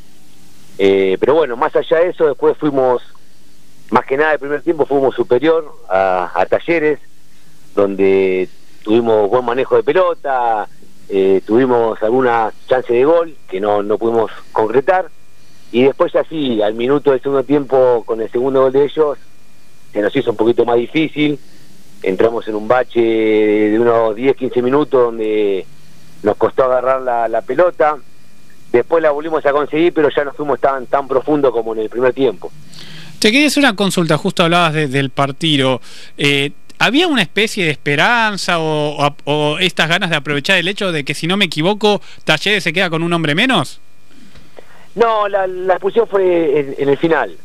Eh, pero bueno, más allá de eso, después fuimos, más que nada el primer tiempo fuimos superior a, a Talleres, donde tuvimos buen manejo de pelota. Eh, tuvimos alguna chance de gol que no, no pudimos concretar, y después así al minuto del segundo tiempo, con el segundo gol de ellos, se nos hizo un poquito más difícil. Entramos en un bache de unos diez quince minutos donde nos costó agarrar la, la pelota. Después la volvimos a conseguir, pero ya no fuimos tan, tan profundo como en el primer tiempo. Te quería hacer una consulta, justo hablabas de, del partido. eh, ¿Había una especie de esperanza o, o, o estas ganas de aprovechar el hecho de que, si no me equivoco, Talleres se queda con un hombre menos? No, la, la expulsión fue en, en el final.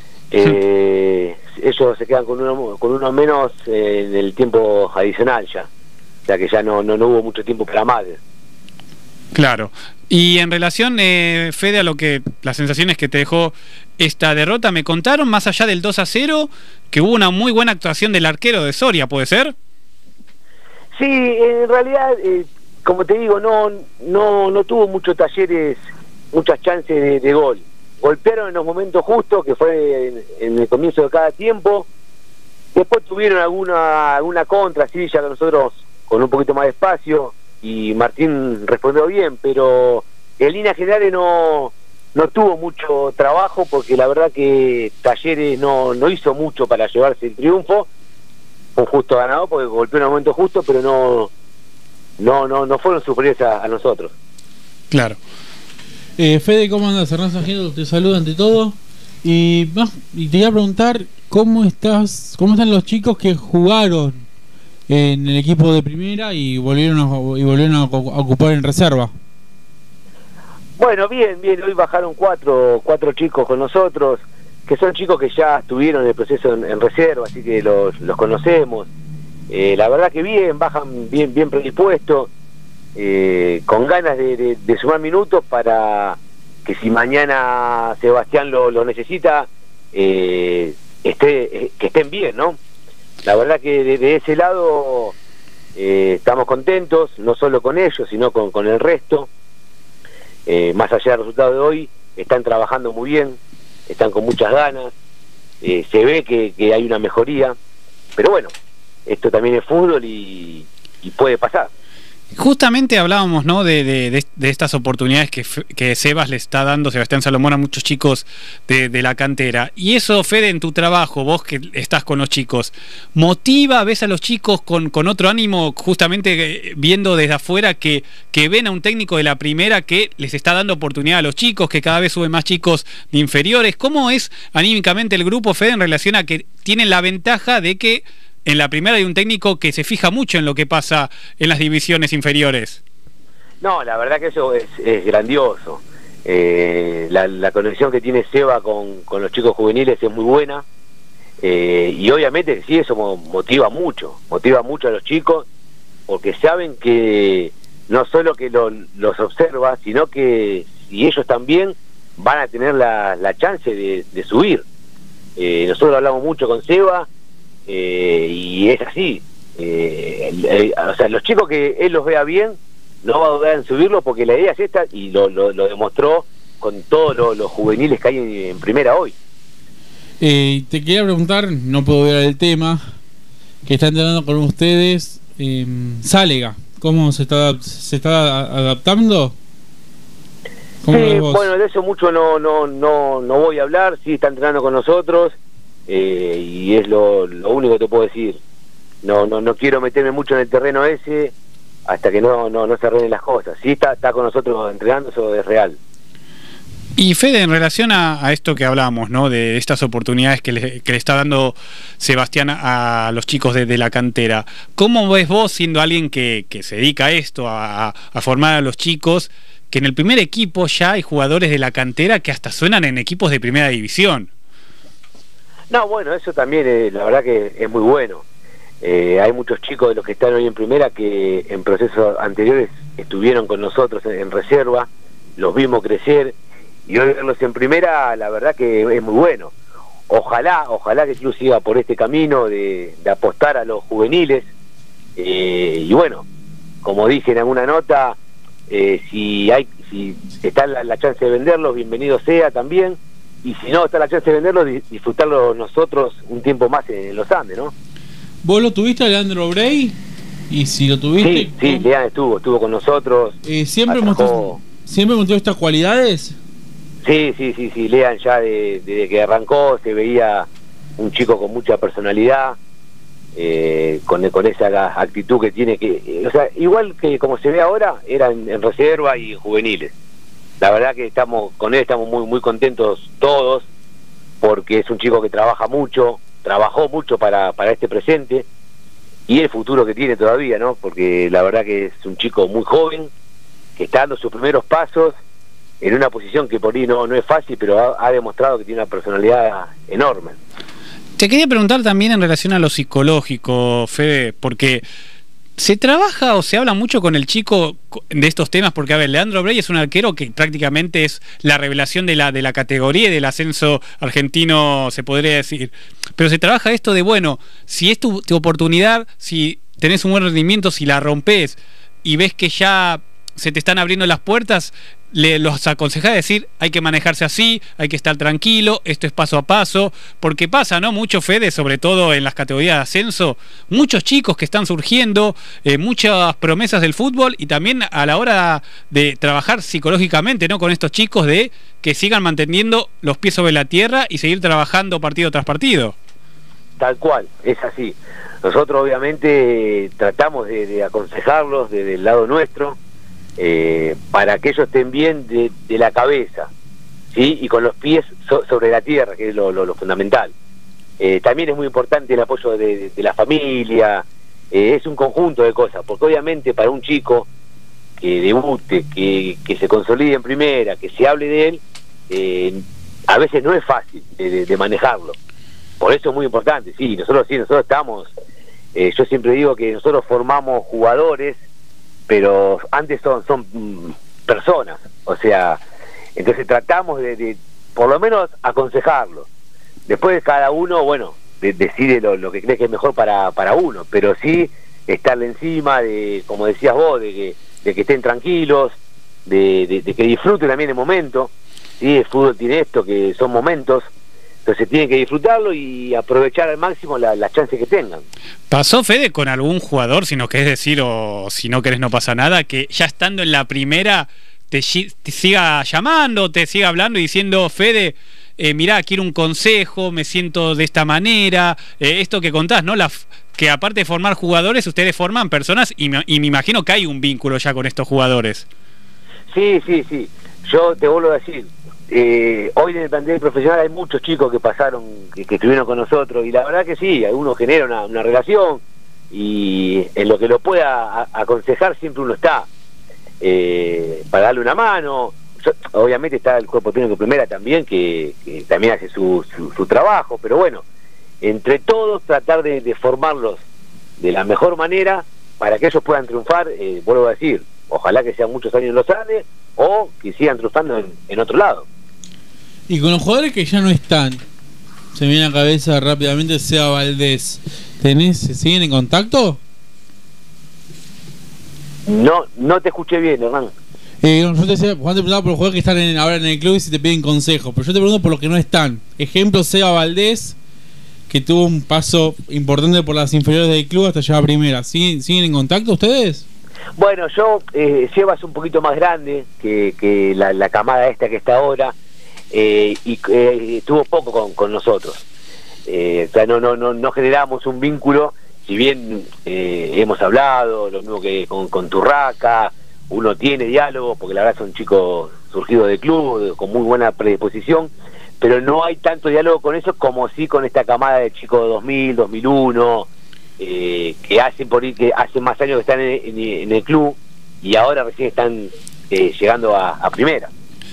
Eh, ellos se quedan con uno, con uno menos eh, en el tiempo adicional ya. O sea que ya no, no, no hubo mucho tiempo para más. Claro. Y en relación, eh, Fede, a lo que las sensaciones que te dejó esta derrota, me contaron, más allá del dos a cero, que hubo una muy buena actuación del arquero de Soria, ¿puede ser? Sí, en realidad, eh, como te digo, no, no, no tuvo muchos Talleres, muchas chances de, de gol. Golpearon en los momentos justos, que fue en, en el comienzo de cada tiempo, Después tuvieron alguna alguna contra, sí, ya que nosotros con un poquito más de espacio, y Martín respondió bien, pero en líneas generales no, no tuvo mucho trabajo, porque la verdad que Talleres no, no hizo mucho para llevarse el triunfo. Fue un justo ganador porque golpeó en un momento justo, pero no no no, no fueron superiores a, a nosotros. Claro. Eh, Fede, ¿cómo andas? Hernán Sargento te saluda ante todo. Y, y te iba a preguntar cómo estás, cómo están los chicos que jugaron en el equipo de primera y volvieron a, y volvieron a ocupar en reserva. Bueno, bien, bien, hoy bajaron cuatro, cuatro chicos con nosotros, que son chicos que ya estuvieron en el proceso en, en reserva, así que los, los conocemos. Eh, la verdad que bien, bajan bien, bien predispuestos, eh, con ganas de, de, de sumar minutos para que si mañana Sebastián lo, lo necesita, eh, esté, que estén bien, ¿no? La verdad que de, de ese lado eh, estamos contentos, no solo con ellos, sino con, con el resto. Eh, más allá del resultado de hoy, están trabajando muy bien, están con muchas ganas, eh, se ve que, que hay una mejoría, pero bueno, esto también es fútbol y, y puede pasar. Justamente hablábamos, ¿no?, de, de, de, de estas oportunidades que, que Sebas le está dando, Sebastián Salomón, a muchos chicos de, de la cantera. Y eso, Fede, en tu trabajo, vos que estás con los chicos, ¿motiva, ves a los chicos con, con otro ánimo, justamente viendo desde afuera que, que ven a un técnico de la primera que les está dando oportunidad a los chicos, que cada vez suben más chicos de inferiores? ¿Cómo es anímicamente el grupo, Fede, en relación a que tienen la ventaja de que en la primera hay un técnico que se fija mucho en lo que pasa en las divisiones inferiores? No, la verdad que eso es, es grandioso. Eh, la, la conexión que tiene Seba con, con los chicos juveniles es muy buena, eh, y obviamente sí, eso motiva mucho, motiva mucho a los chicos, porque saben que no solo que lo, los observa, sino que si ellos también van a tener la, la chance de, de subir. Eh, nosotros hablamos mucho con Seba, Eh, y es así, eh, eh, o sea, los chicos que él los vea bien no va a dudar en subirlo, porque la idea es esta, y lo, lo, lo demostró con todos lo, los juveniles que hay en, en primera hoy. Eh, te quería preguntar, no puedo ver el tema que está entrenando con ustedes, eh, Sálega, ¿cómo se está se está adaptando? ¿Cómo Sí, bueno, de eso mucho no no no no voy a hablar. Sí, está entrenando con nosotros. Eh, y es lo, lo único que te puedo decir. No no no quiero meterme mucho en el terreno ese hasta que no no, no se arreglen las cosas. Sí, está, está con nosotros entrenando, eso es real. Y Fede, en relación a, a esto que hablábamos, ¿no?, de estas oportunidades que le, que le está dando Sebastián a, a los chicos de, de la cantera, ¿cómo ves vos, siendo alguien que, que se dedica a esto, a, a formar a los chicos, que en el primer equipo ya hay jugadores de la cantera que hasta suenan en equipos de primera división? No, bueno, eso también eh, la verdad que es muy bueno. Eh, hay muchos chicos de los que están hoy en primera que en procesos anteriores estuvieron con nosotros en, en reserva, los vimos crecer, y hoy verlos en primera, la verdad que es muy bueno. Ojalá, ojalá que el club siga por este camino de, de apostar a los juveniles, eh, y bueno, como dije en alguna nota, eh, si hay si está la, la chance de venderlos, bienvenido sea también. Y si no está la chance de venderlo, disfrutarlo nosotros un tiempo más en los Andes, ¿no? ¿Vos lo tuviste a Leandro Brey? Y si lo tuviste... Sí, sí, Leandro estuvo, estuvo con nosotros. Eh, ¿Siempre mostró siempre mostró estas cualidades? Sí, sí, sí, sí, Lean ya de, desde que arrancó se veía un chico con mucha personalidad, eh, con, con esa actitud que tiene, que eh, o sea, igual que como se ve ahora, era en, en reserva y en juveniles. La verdad que estamos con él estamos muy muy contentos todos, porque es un chico que trabaja mucho, trabajó mucho para, para este presente y el futuro que tiene todavía, ¿no? Porque la verdad que es un chico muy joven, que está dando sus primeros pasos en una posición que por ahí no, no es fácil, pero ha, ha demostrado que tiene una personalidad enorme. Te quería preguntar también en relación a lo psicológico, Fede, porque ¿se trabaja o se habla mucho con el chico de estos temas? Porque, a ver, Leandro Brey es un arquero que prácticamente es la revelación de la, de la categoría y del ascenso argentino, se podría decir. Pero se trabaja esto de, bueno, si es tu, tu oportunidad, si tenés un buen rendimiento, si la rompés y ves que ya se te están abriendo las puertas, le, los aconsejás a decir, hay que manejarse así, hay que estar tranquilo, esto es paso a paso, porque pasa, ¿no? Mucho, Fede, sobre todo en las categorías de ascenso, muchos chicos que están surgiendo, eh, muchas promesas del fútbol, y también a la hora de trabajar psicológicamente, ¿no? Con estos chicos, de que sigan manteniendo los pies sobre la tierra y seguir trabajando partido tras partido. Tal cual, es así. Nosotros obviamente tratamos de, de aconsejarlos desde el lado nuestro, eh, para que ellos estén bien de, de la cabeza, ¿sí? Y con los pies so, sobre la tierra, que es lo, lo, lo fundamental. Eh, también es muy importante el apoyo de, de, de la familia, eh, es un conjunto de cosas, porque obviamente para un chico que debute, que, que se consolide en primera, que se hable de él, eh, a veces no es fácil de, de, de manejarlo. Por eso es muy importante, sí, nosotros sí, nosotros estamos, eh, yo siempre digo que nosotros formamos jugadores, pero antes son, son mm, personas, o sea, entonces tratamos de, de por lo menos aconsejarlos. Después cada uno, bueno, de, decide lo, lo que cree que es mejor para, para uno, pero sí estarle encima de, como decías vos, de que, de que estén tranquilos, de, de, de que disfruten también el momento, ¿sí? El fútbol tiene esto, que son momentos. Entonces tienen que disfrutarlo y aprovechar al máximo la, las chances que tengan. ¿Pasó, Fede, con algún jugador, si no querés decir o si no querés no pasa nada, que ya estando en la primera te, te siga llamando, te siga hablando y diciendo, Fede, eh, mirá, quiero un consejo, me siento de esta manera, eh, esto que contás, ¿no? La, que aparte de formar jugadores, ustedes forman personas y me, y me imagino que hay un vínculo ya con estos jugadores. Sí, sí, sí. Yo te vuelvo a decir, Eh, hoy en el plantel profesional hay muchos chicos que pasaron, que, que estuvieron con nosotros, y la verdad que sí, algunos generan una, una relación, y en lo que lo pueda a, aconsejar siempre uno está, eh, para darle una mano. Yo, obviamente está el cuerpo técnico de primera también, que, que también hace su, su, su trabajo, pero bueno, entre todos tratar de, de formarlos de la mejor manera para que ellos puedan triunfar. Eh, vuelvo a decir, ojalá que sean muchos años en los Andes o que sigan triunfando en, en otro lado. Y con los jugadores que ya no están, se me viene a la cabeza rápidamente Seba Valdés. ¿Tenés, siguen en contacto? No, no te escuché bien, Hernán. Eh, yo te decía, Juan te preguntaba por los jugadores que están en, ahora en el club y si te piden consejos, pero yo te pregunto por los que no están. Ejemplo, Seba Valdés, que tuvo un paso importante por las inferiores del club hasta llegar a primera. ¿Siguen, siguen en contacto ustedes? Bueno, yo, eh, Seba es un poquito más grande que, que la, la camada esta que está ahora, eh, y eh, estuvo poco con, con nosotros. Eh, o sea, no, no, no, no generamos un vínculo, si bien eh, hemos hablado, lo mismo que con, con Turraca, uno tiene diálogo, porque la verdad son chicos surgidos del club, con muy buena predisposición, pero no hay tanto diálogo con eso como sí con esta camada de chicos de dos mil, dos mil uno, eh, que hacen por ahí, que hace más años que están en, en, en el club y ahora recién están eh, llegando a, a primera.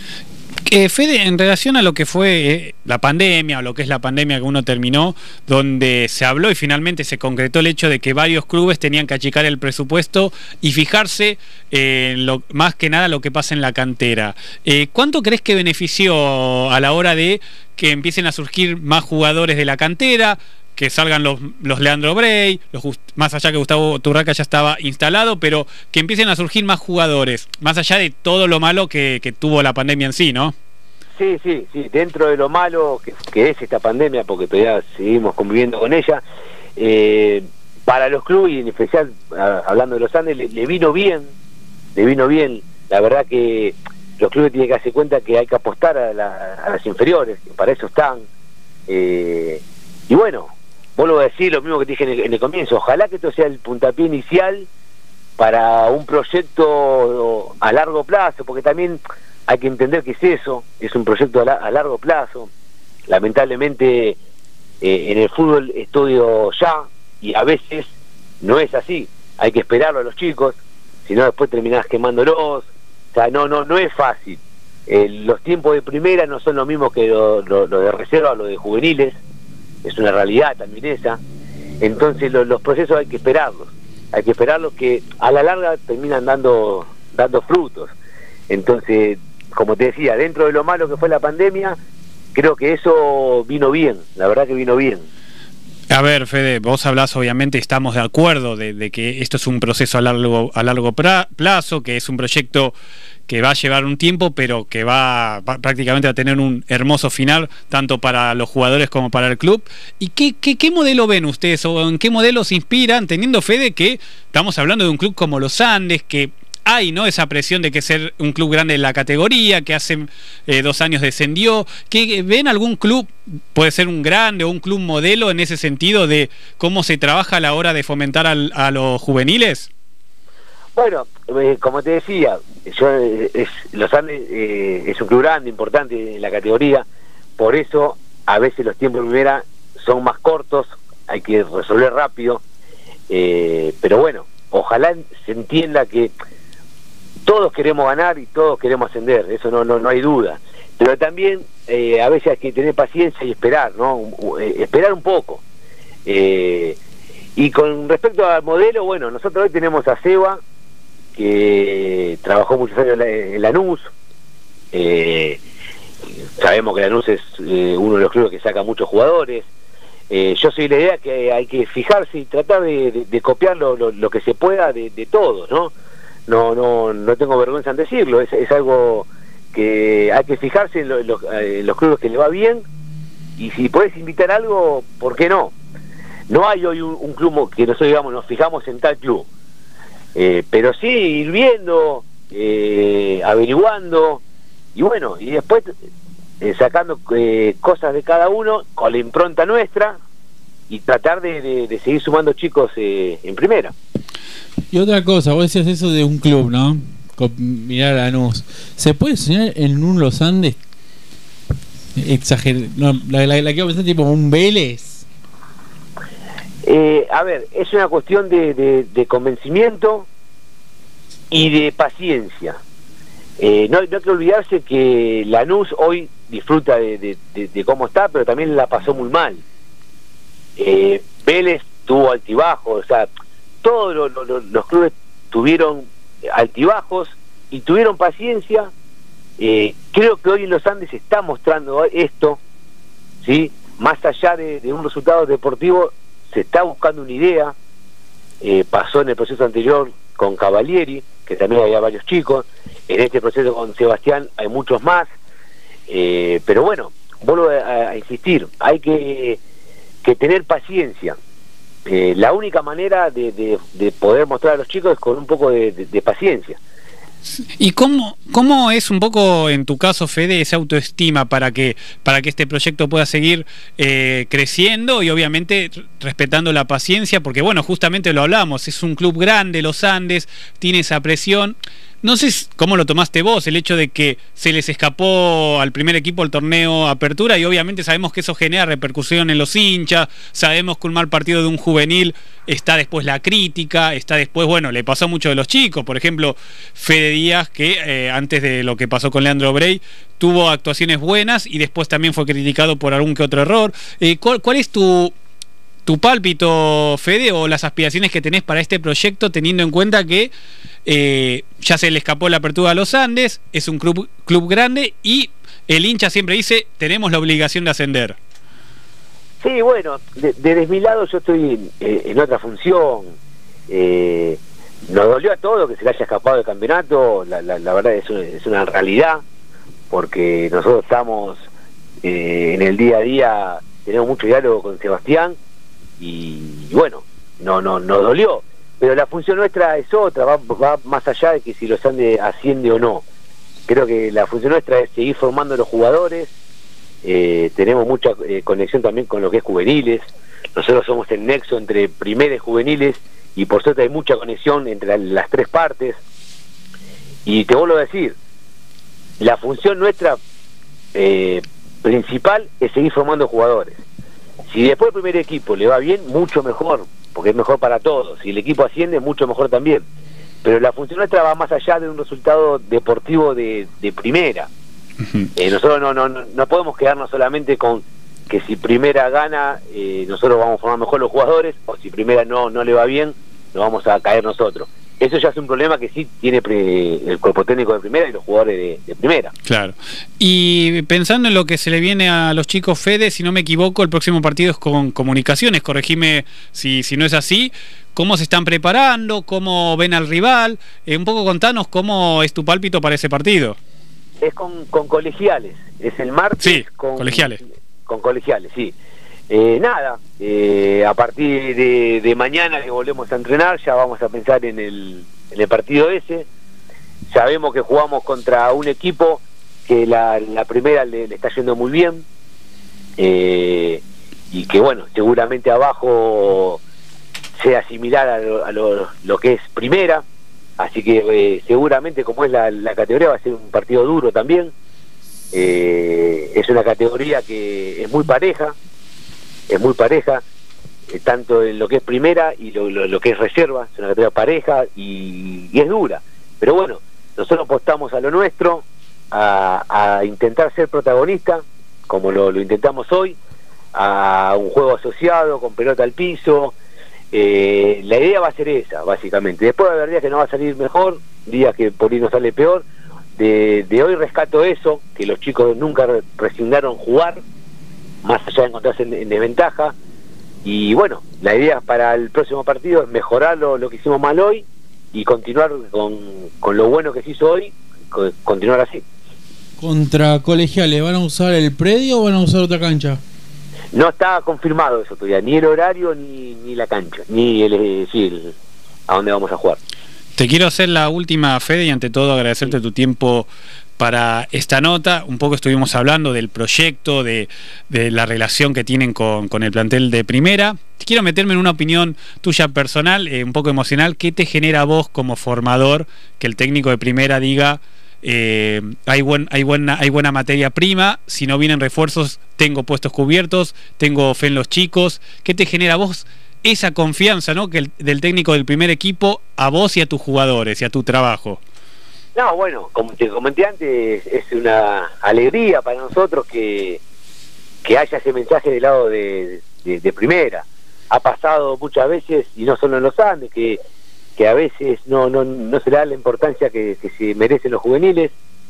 Eh, Fede, en relación a lo que fue eh, la pandemia, o lo que es la pandemia que uno terminó, donde se habló y finalmente se concretó el hecho de que varios clubes tenían que achicar el presupuesto y fijarse eh, en lo, más que nada lo que pasa en la cantera. Eh, ¿Cuánto crees que benefició a la hora de que empiecen a surgir más jugadores de la cantera, que salgan los, los Leandro Bray, los, más allá que Gustavo Turraca ya estaba instalado, pero que empiecen a surgir más jugadores, más allá de todo lo malo que, que tuvo la pandemia en sí, ¿no? Sí, sí, sí, dentro de lo malo que, que es esta pandemia, porque todavía seguimos conviviendo con ella, eh, para los clubes, y en especial a, hablando de los Andes, le, le vino bien, le vino bien. La verdad que los clubes tienen que darse cuenta que hay que apostar a, la, a las inferiores, que para eso están. Eh, y bueno, vuelvo a decir lo mismo que te dije en el, en el comienzo, ojalá que esto sea el puntapié inicial para un proyecto a largo plazo, porque también hay que entender que es eso, es un proyecto a, la, a largo plazo. Lamentablemente eh, en el fútbol estudio ya, y a veces no es así, hay que esperarlo a los chicos, si no después terminás quemándolos. O sea, no, no, no es fácil. Eh, los tiempos de primera no son lo mismo que lo, lo, lo de reserva o lo de juveniles, es una realidad también esa. Entonces lo, los procesos hay que esperarlos, hay que esperarlos, que a la larga terminan dando, dando frutos. Entonces, como te decía, dentro de lo malo que fue la pandemia, creo que eso vino bien, la verdad que vino bien. A ver, Fede, vos hablás, obviamente, estamos de acuerdo de, de que esto es un proceso a largo, a largo pra, plazo, que es un proyecto que va a llevar un tiempo, pero que va, va prácticamente a tener un hermoso final, tanto para los jugadores como para el club. ¿Y qué, qué, qué modelo ven ustedes, o en qué modelo se inspiran, teniendo fe de que estamos hablando de un club como los Andes, que hay, ¿no?, esa presión de que ser un club grande en la categoría, que hace eh, dos años descendió? ¿Que ven algún club, puede ser un grande o un club modelo en ese sentido de cómo se trabaja a la hora de fomentar al, a los juveniles? Bueno, eh, como te decía, yo, eh, es, los Andes eh, es un club grande, importante en la categoría, por eso a veces los tiempos de primera son más cortos, hay que resolver rápido, eh, pero bueno, ojalá se entienda que todos queremos ganar y todos queremos ascender, eso no no, no hay duda, pero también eh, a veces hay que tener paciencia y esperar, ¿no? Eh, esperar un poco. Eh, y con respecto al modelo, bueno, nosotros hoy tenemos a Seba, que trabajó muchos años en Lanús, eh, sabemos que Lanús es eh, uno de los clubes que saca muchos jugadores. Eh, yo soy la idea que hay que fijarse y tratar de, de, de copiar lo, lo, lo que se pueda de, de todos, ¿no? No, no, no tengo vergüenza en decirlo, es, es algo que hay que fijarse en, lo, en, los, en los clubes que le va bien, y si puedes invitar algo, ¿por qué no? No hay hoy un, un club que nosotros, digamos, nos fijamos en tal club, eh, pero sí ir viendo, eh, averiguando, y bueno, y después eh, sacando eh, cosas de cada uno con la impronta nuestra, y tratar de, de, de seguir sumando chicos eh, en primera. Y otra cosa, vos decías eso de un club, ¿no? Con, mirar a Lanús. ¿Se puede soñar en un Los Andes? Exager... No, la, la, la quiero pensar tipo un Vélez. Eh, a ver, es una cuestión de, de, de convencimiento y de paciencia. Eh, no, no hay que olvidarse que Lanús hoy disfruta de, de, de, de cómo está, pero también la pasó muy mal. Eh, Vélez tuvo altibajos, o sea, todos lo, lo, lo, los clubes tuvieron altibajos y tuvieron paciencia. Eh, creo que hoy en los Andes se está mostrando esto, ¿sí? Más allá de, de un resultado deportivo, se está buscando una idea. Eh, pasó en el proceso anterior con Cavalieri, que también había varios chicos. En este proceso con Sebastián hay muchos más. Eh, pero bueno, vuelvo a, a insistir, hay que, que tener paciencia. Eh, la única manera de, de, de poder mostrar a los chicos es con un poco de, de, de paciencia. ¿Y cómo, cómo es un poco, en tu caso, Fede, esa autoestima para que, para que este proyecto pueda seguir eh, creciendo y obviamente respetando la paciencia? Porque bueno, justamente lo hablamos, es un club grande, los Andes, tiene esa presión. No sé cómo lo tomaste vos, el hecho de que se les escapó al primer equipo el torneo Apertura, y obviamente sabemos que eso genera repercusión en los hinchas, sabemos que un mal partido de un juvenil está después la crítica, está después, bueno, le pasó mucho de los chicos, por ejemplo, Fede Díaz, que eh, antes de lo que pasó con Leandro Brey, tuvo actuaciones buenas y después también fue criticado por algún que otro error. Eh, ¿cuál, cuál es tu... tu pálpito, Fede, o las aspiraciones que tenés para este proyecto, teniendo en cuenta que eh, ya se le escapó la Apertura a los Andes, es un club, club grande, y el hincha siempre dice, tenemos la obligación de ascender? Sí, bueno, de, desde mi lado yo estoy en, en otra función. Eh, nos dolió a todos que se le haya escapado del campeonato, la, la, la verdad es una, es una realidad, porque nosotros estamos eh, en el día a día, tenemos mucho diálogo con Sebastián, y bueno, no no nos dolió, pero la función nuestra es otra, va, va más allá de que si los Andes asciende o no. Creo que la función nuestra es seguir formando a los jugadores. Eh, tenemos mucha eh, conexión también con lo que es juveniles. Nosotros somos el nexo entre primera y juveniles, y por suerte hay mucha conexión entre la, las tres partes. Y te vuelvo a decir, la función nuestra eh, principal es seguir formando jugadores. Si después el primer equipo le va bien, mucho mejor, porque es mejor para todos. Si el equipo asciende, mucho mejor también. Pero la función nuestra va más allá de un resultado deportivo de, de primera. Uh-huh. eh, nosotros no, no, no podemos quedarnos solamente con que si primera gana, eh, nosotros vamos a formar mejor los jugadores, o si primera no, no le va bien, nos vamos a caer nosotros. eso ya es un problema que sí tiene pre, el cuerpo técnico de primera y los jugadores de, de primera. Claro. Y pensando en lo que se le viene a los chicos, Fede, si no me equivoco, el próximo partido es con Comunicaciones, corregime si, si no es así. ¿Cómo se están preparando? ¿Cómo ven al rival? Eh, un poco contanos cómo es tu pálpito para ese partido. Es con, con Colegiales, es el martes. Sí, con Colegiales. Con Colegiales, sí. Eh, nada, eh, a partir de, de mañana que volvemos a entrenar, ya vamos a pensar en el, en el partido ese. Sabemos que jugamos contra un equipo que la, la primera le, le está yendo muy bien, eh, y que bueno, seguramente abajo sea similar a lo, a lo, lo que es primera, así que eh, seguramente como es la, la categoría va a ser un partido duro también. Eh, es una categoría que es muy pareja, es muy pareja, eh, tanto en lo que es primera y lo, lo, lo que es reserva, es una categoría pareja y, y es dura, pero bueno, nosotros apostamos a lo nuestro, a, a intentar ser protagonista, como lo, lo intentamos hoy, a un juego asociado, con pelota al piso. Eh, la idea va a ser esa, básicamente. Después va a haber días que no va a salir mejor, días que por ahí no sale peor. De, de hoy rescato eso, que los chicos nunca re resignaron jugar, más allá de encontrarse en, en desventaja. Y bueno, la idea para el próximo partido es mejorar lo, lo que hicimos mal hoy y continuar con, con lo bueno que se hizo hoy, con, continuar así. Contra Colegiales, ¿van a usar el predio o van a usar otra cancha? No está confirmado eso todavía, ni el horario ni, ni la cancha, ni el, sí, el, a dónde vamos a jugar. Te quiero hacer la última, Fede, y ante todo agradecerte sí. tu tiempo para esta nota. Un poco estuvimos hablando del proyecto, de, de la relación que tienen con, con el plantel de primera. Quiero meterme en una opinión tuya personal, eh, un poco emocional. ¿Qué te genera a vos como formador que el técnico de primera diga eh, hay, buen, hay, buena, hay buena materia prima, si no vienen refuerzos tengo puestos cubiertos, tengo fe en los chicos? ¿Qué te genera a vos esa confianza, ¿no?, que el, del técnico del primer equipo a vos y a tus jugadores y a tu trabajo? No, bueno, como te comenté antes, es una alegría para nosotros que, que haya ese mensaje del lado de, de, de primera. Ha pasado muchas veces, y no solo en los Andes, que, que a veces no, no, no se le da la importancia que, que se merecen los juveniles.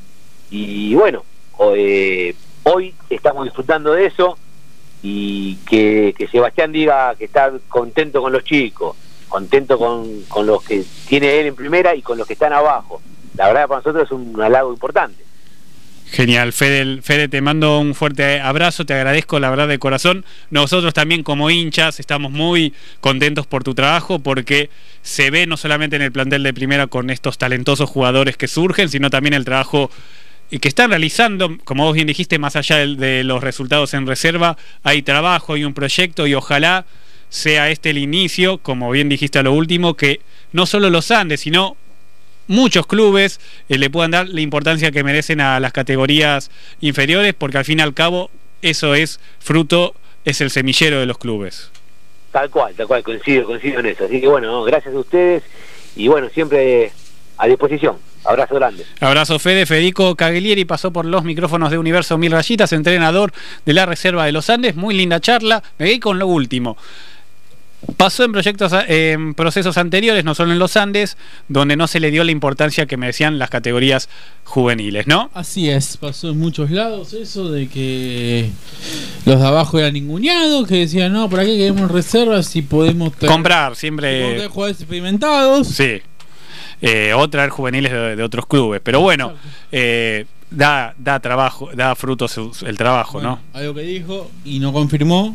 Y bueno, eh, hoy estamos disfrutando de eso, y que, que Sebastián diga que está contento con los chicos, contento con, con los que tiene él en primera y con los que están abajo. La verdad para nosotros es un halago importante. Genial, Fede, Fede, te mando un fuerte abrazo, te agradezco la verdad de corazón. Nosotros también como hinchas estamos muy contentos por tu trabajo, porque se ve no solamente en el plantel de primera con estos talentosos jugadores que surgen, sino también el trabajo y que están realizando, como vos bien dijiste, más allá de, de los resultados en reserva, hay trabajo, hay un proyecto, y ojalá sea este el inicio, como bien dijiste a lo último, que no solo los Andes, sino muchos clubes eh, le puedan dar la importancia que merecen a las categorías inferiores, porque al fin y al cabo eso es fruto, es el semillero de los clubes. Tal cual, tal cual, coincido, coincido en eso. Así que bueno, gracias a ustedes y bueno, siempre a disposición. Abrazo grande. Abrazo, Fede. Federico Caglieri pasó por los micrófonos de Universo Mil Rayitas, entrenador de la Reserva de los Andes. Muy linda charla. Me quedé con lo último. Pasó en proyectos, en procesos anteriores, no solo en los Andes, donde no se le dio la importancia que merecían las categorías juveniles, ¿no? Así es, pasó en muchos lados eso de que los de abajo eran ninguneados, que decían, no, por aquí queremos reservas si podemos tener, comprar, siempre si podemos tener jugadores experimentados. Sí. Eh, o traer juveniles de, de otros clubes, pero bueno, eh, da, da trabajo, da frutos el trabajo, bueno, ¿no? Algo que dijo y no confirmó.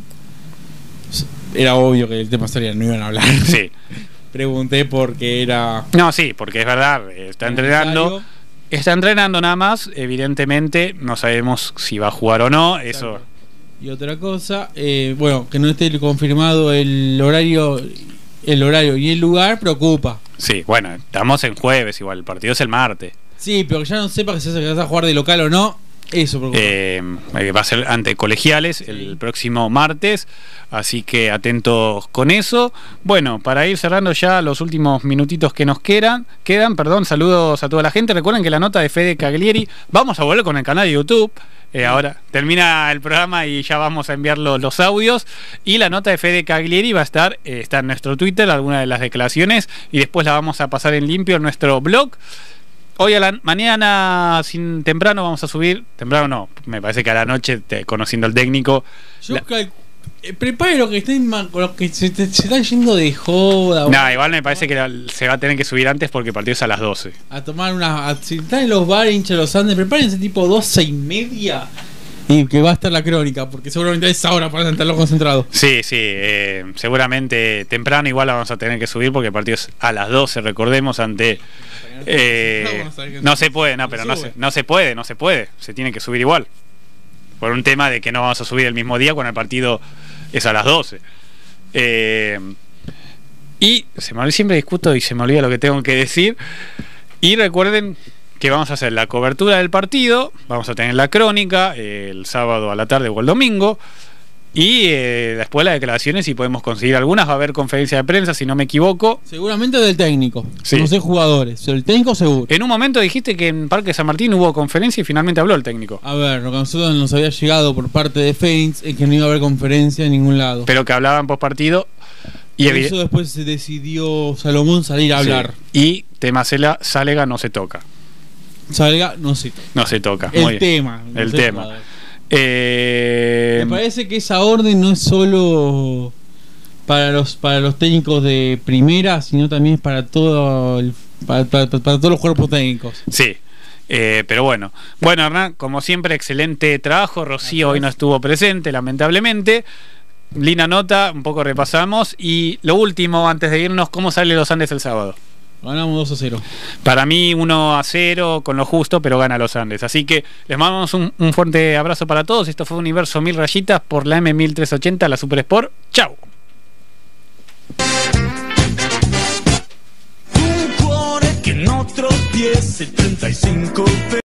Era obvio que el tema sería, no iban a hablar. Sí. Pregunté porque era... No, sí, porque es verdad, está entrenando, está entrenando nada más, evidentemente no sabemos si va a jugar o no, eso. Y otra cosa, eh, bueno, que no esté confirmado el horario, el horario y el lugar preocupa. Sí, bueno, estamos en jueves igual, el partido es el martes. Sí, pero que ya no sepa que se vas a jugar de local o no. Eso, preocupa. Eh, va a ser ante colegiales el próximo martes, así que atentos con eso. Bueno, para ir cerrando ya los últimos minutitos que nos quedan, quedan, perdón, saludos a toda la gente. Recuerden que la nota de Fede Caglieri, vamos a volver con el canal de YouTube. Eh, ahora termina el programa y ya vamos a enviar los, los audios. Y la nota de Fede Caglieri va a estar, eh, está en nuestro Twitter, alguna de las declaraciones, y después la vamos a pasar en limpio en nuestro blog. Hoy a la mañana, sin temprano, vamos a subir. Temprano no, me parece que a la noche, te, conociendo al técnico. Yo la... cal... eh, prepare lo que estén con los que se, te, se están yendo de joda. No, nah, igual me parece que la, se va a tener que subir antes porque el partido es a las doce. A tomar una. A, si están en los bares, hincha los Andes, prepárense tipo doce y media. Y que va a estar la crónica, porque seguramente es ahora para estarlo concentrado. Sí, sí, eh, seguramente temprano igual la vamos a tener que subir porque el partido es a las doce, recordemos, ante... Eh, no se puede, no, pero no se, no se puede, no se puede, se tiene que subir igual. Por un tema de que no vamos a subir el mismo día cuando el partido es a las doce. Eh, y se me olvida, siempre discuto y se me olvida lo que tengo que decir. Y recuerden que vamos a hacer la cobertura del partido, vamos a tener la crónica eh, el sábado a la tarde o el domingo, y eh, después las declaraciones, si podemos conseguir algunas. Va a haber conferencia de prensa, si no me equivoco. Seguramente del técnico, sí. No sé jugadores, pero el técnico seguro. En un momento dijiste que en Parque San Martín hubo conferencia y finalmente habló el técnico. A ver, lo que a nosotros nos había llegado por parte de Fénix es que no iba a haber conferencia en ningún lado. Pero que hablaban post partido. Y por eso después se decidió Salomón salir a hablar. Sí. Y tema Cela, Sálega no se toca. Salga, no se toca. No se toca. El Muy tema. No el tema. Eh... Me parece que esa orden no es solo para los para los técnicos de primera, sino también para todo el, para, para, para todos los cuerpos técnicos. Sí. Eh, pero bueno, bueno Hernán, como siempre, excelente trabajo. Rocío hoy no estuvo presente, lamentablemente. Linda nota, un poco repasamos. Y lo último, antes de irnos, ¿cómo sale los Andes el sábado? Ganamos dos a cero. Para mí uno a cero con lo justo, pero gana los Andes. Así que les mandamos un, un fuerte abrazo para todos. Esto fue Universo Mil Rayitas por la M mil trescientos ochenta, la Super Sport. ¡Chau! Un cuore che non troviesse trentacinque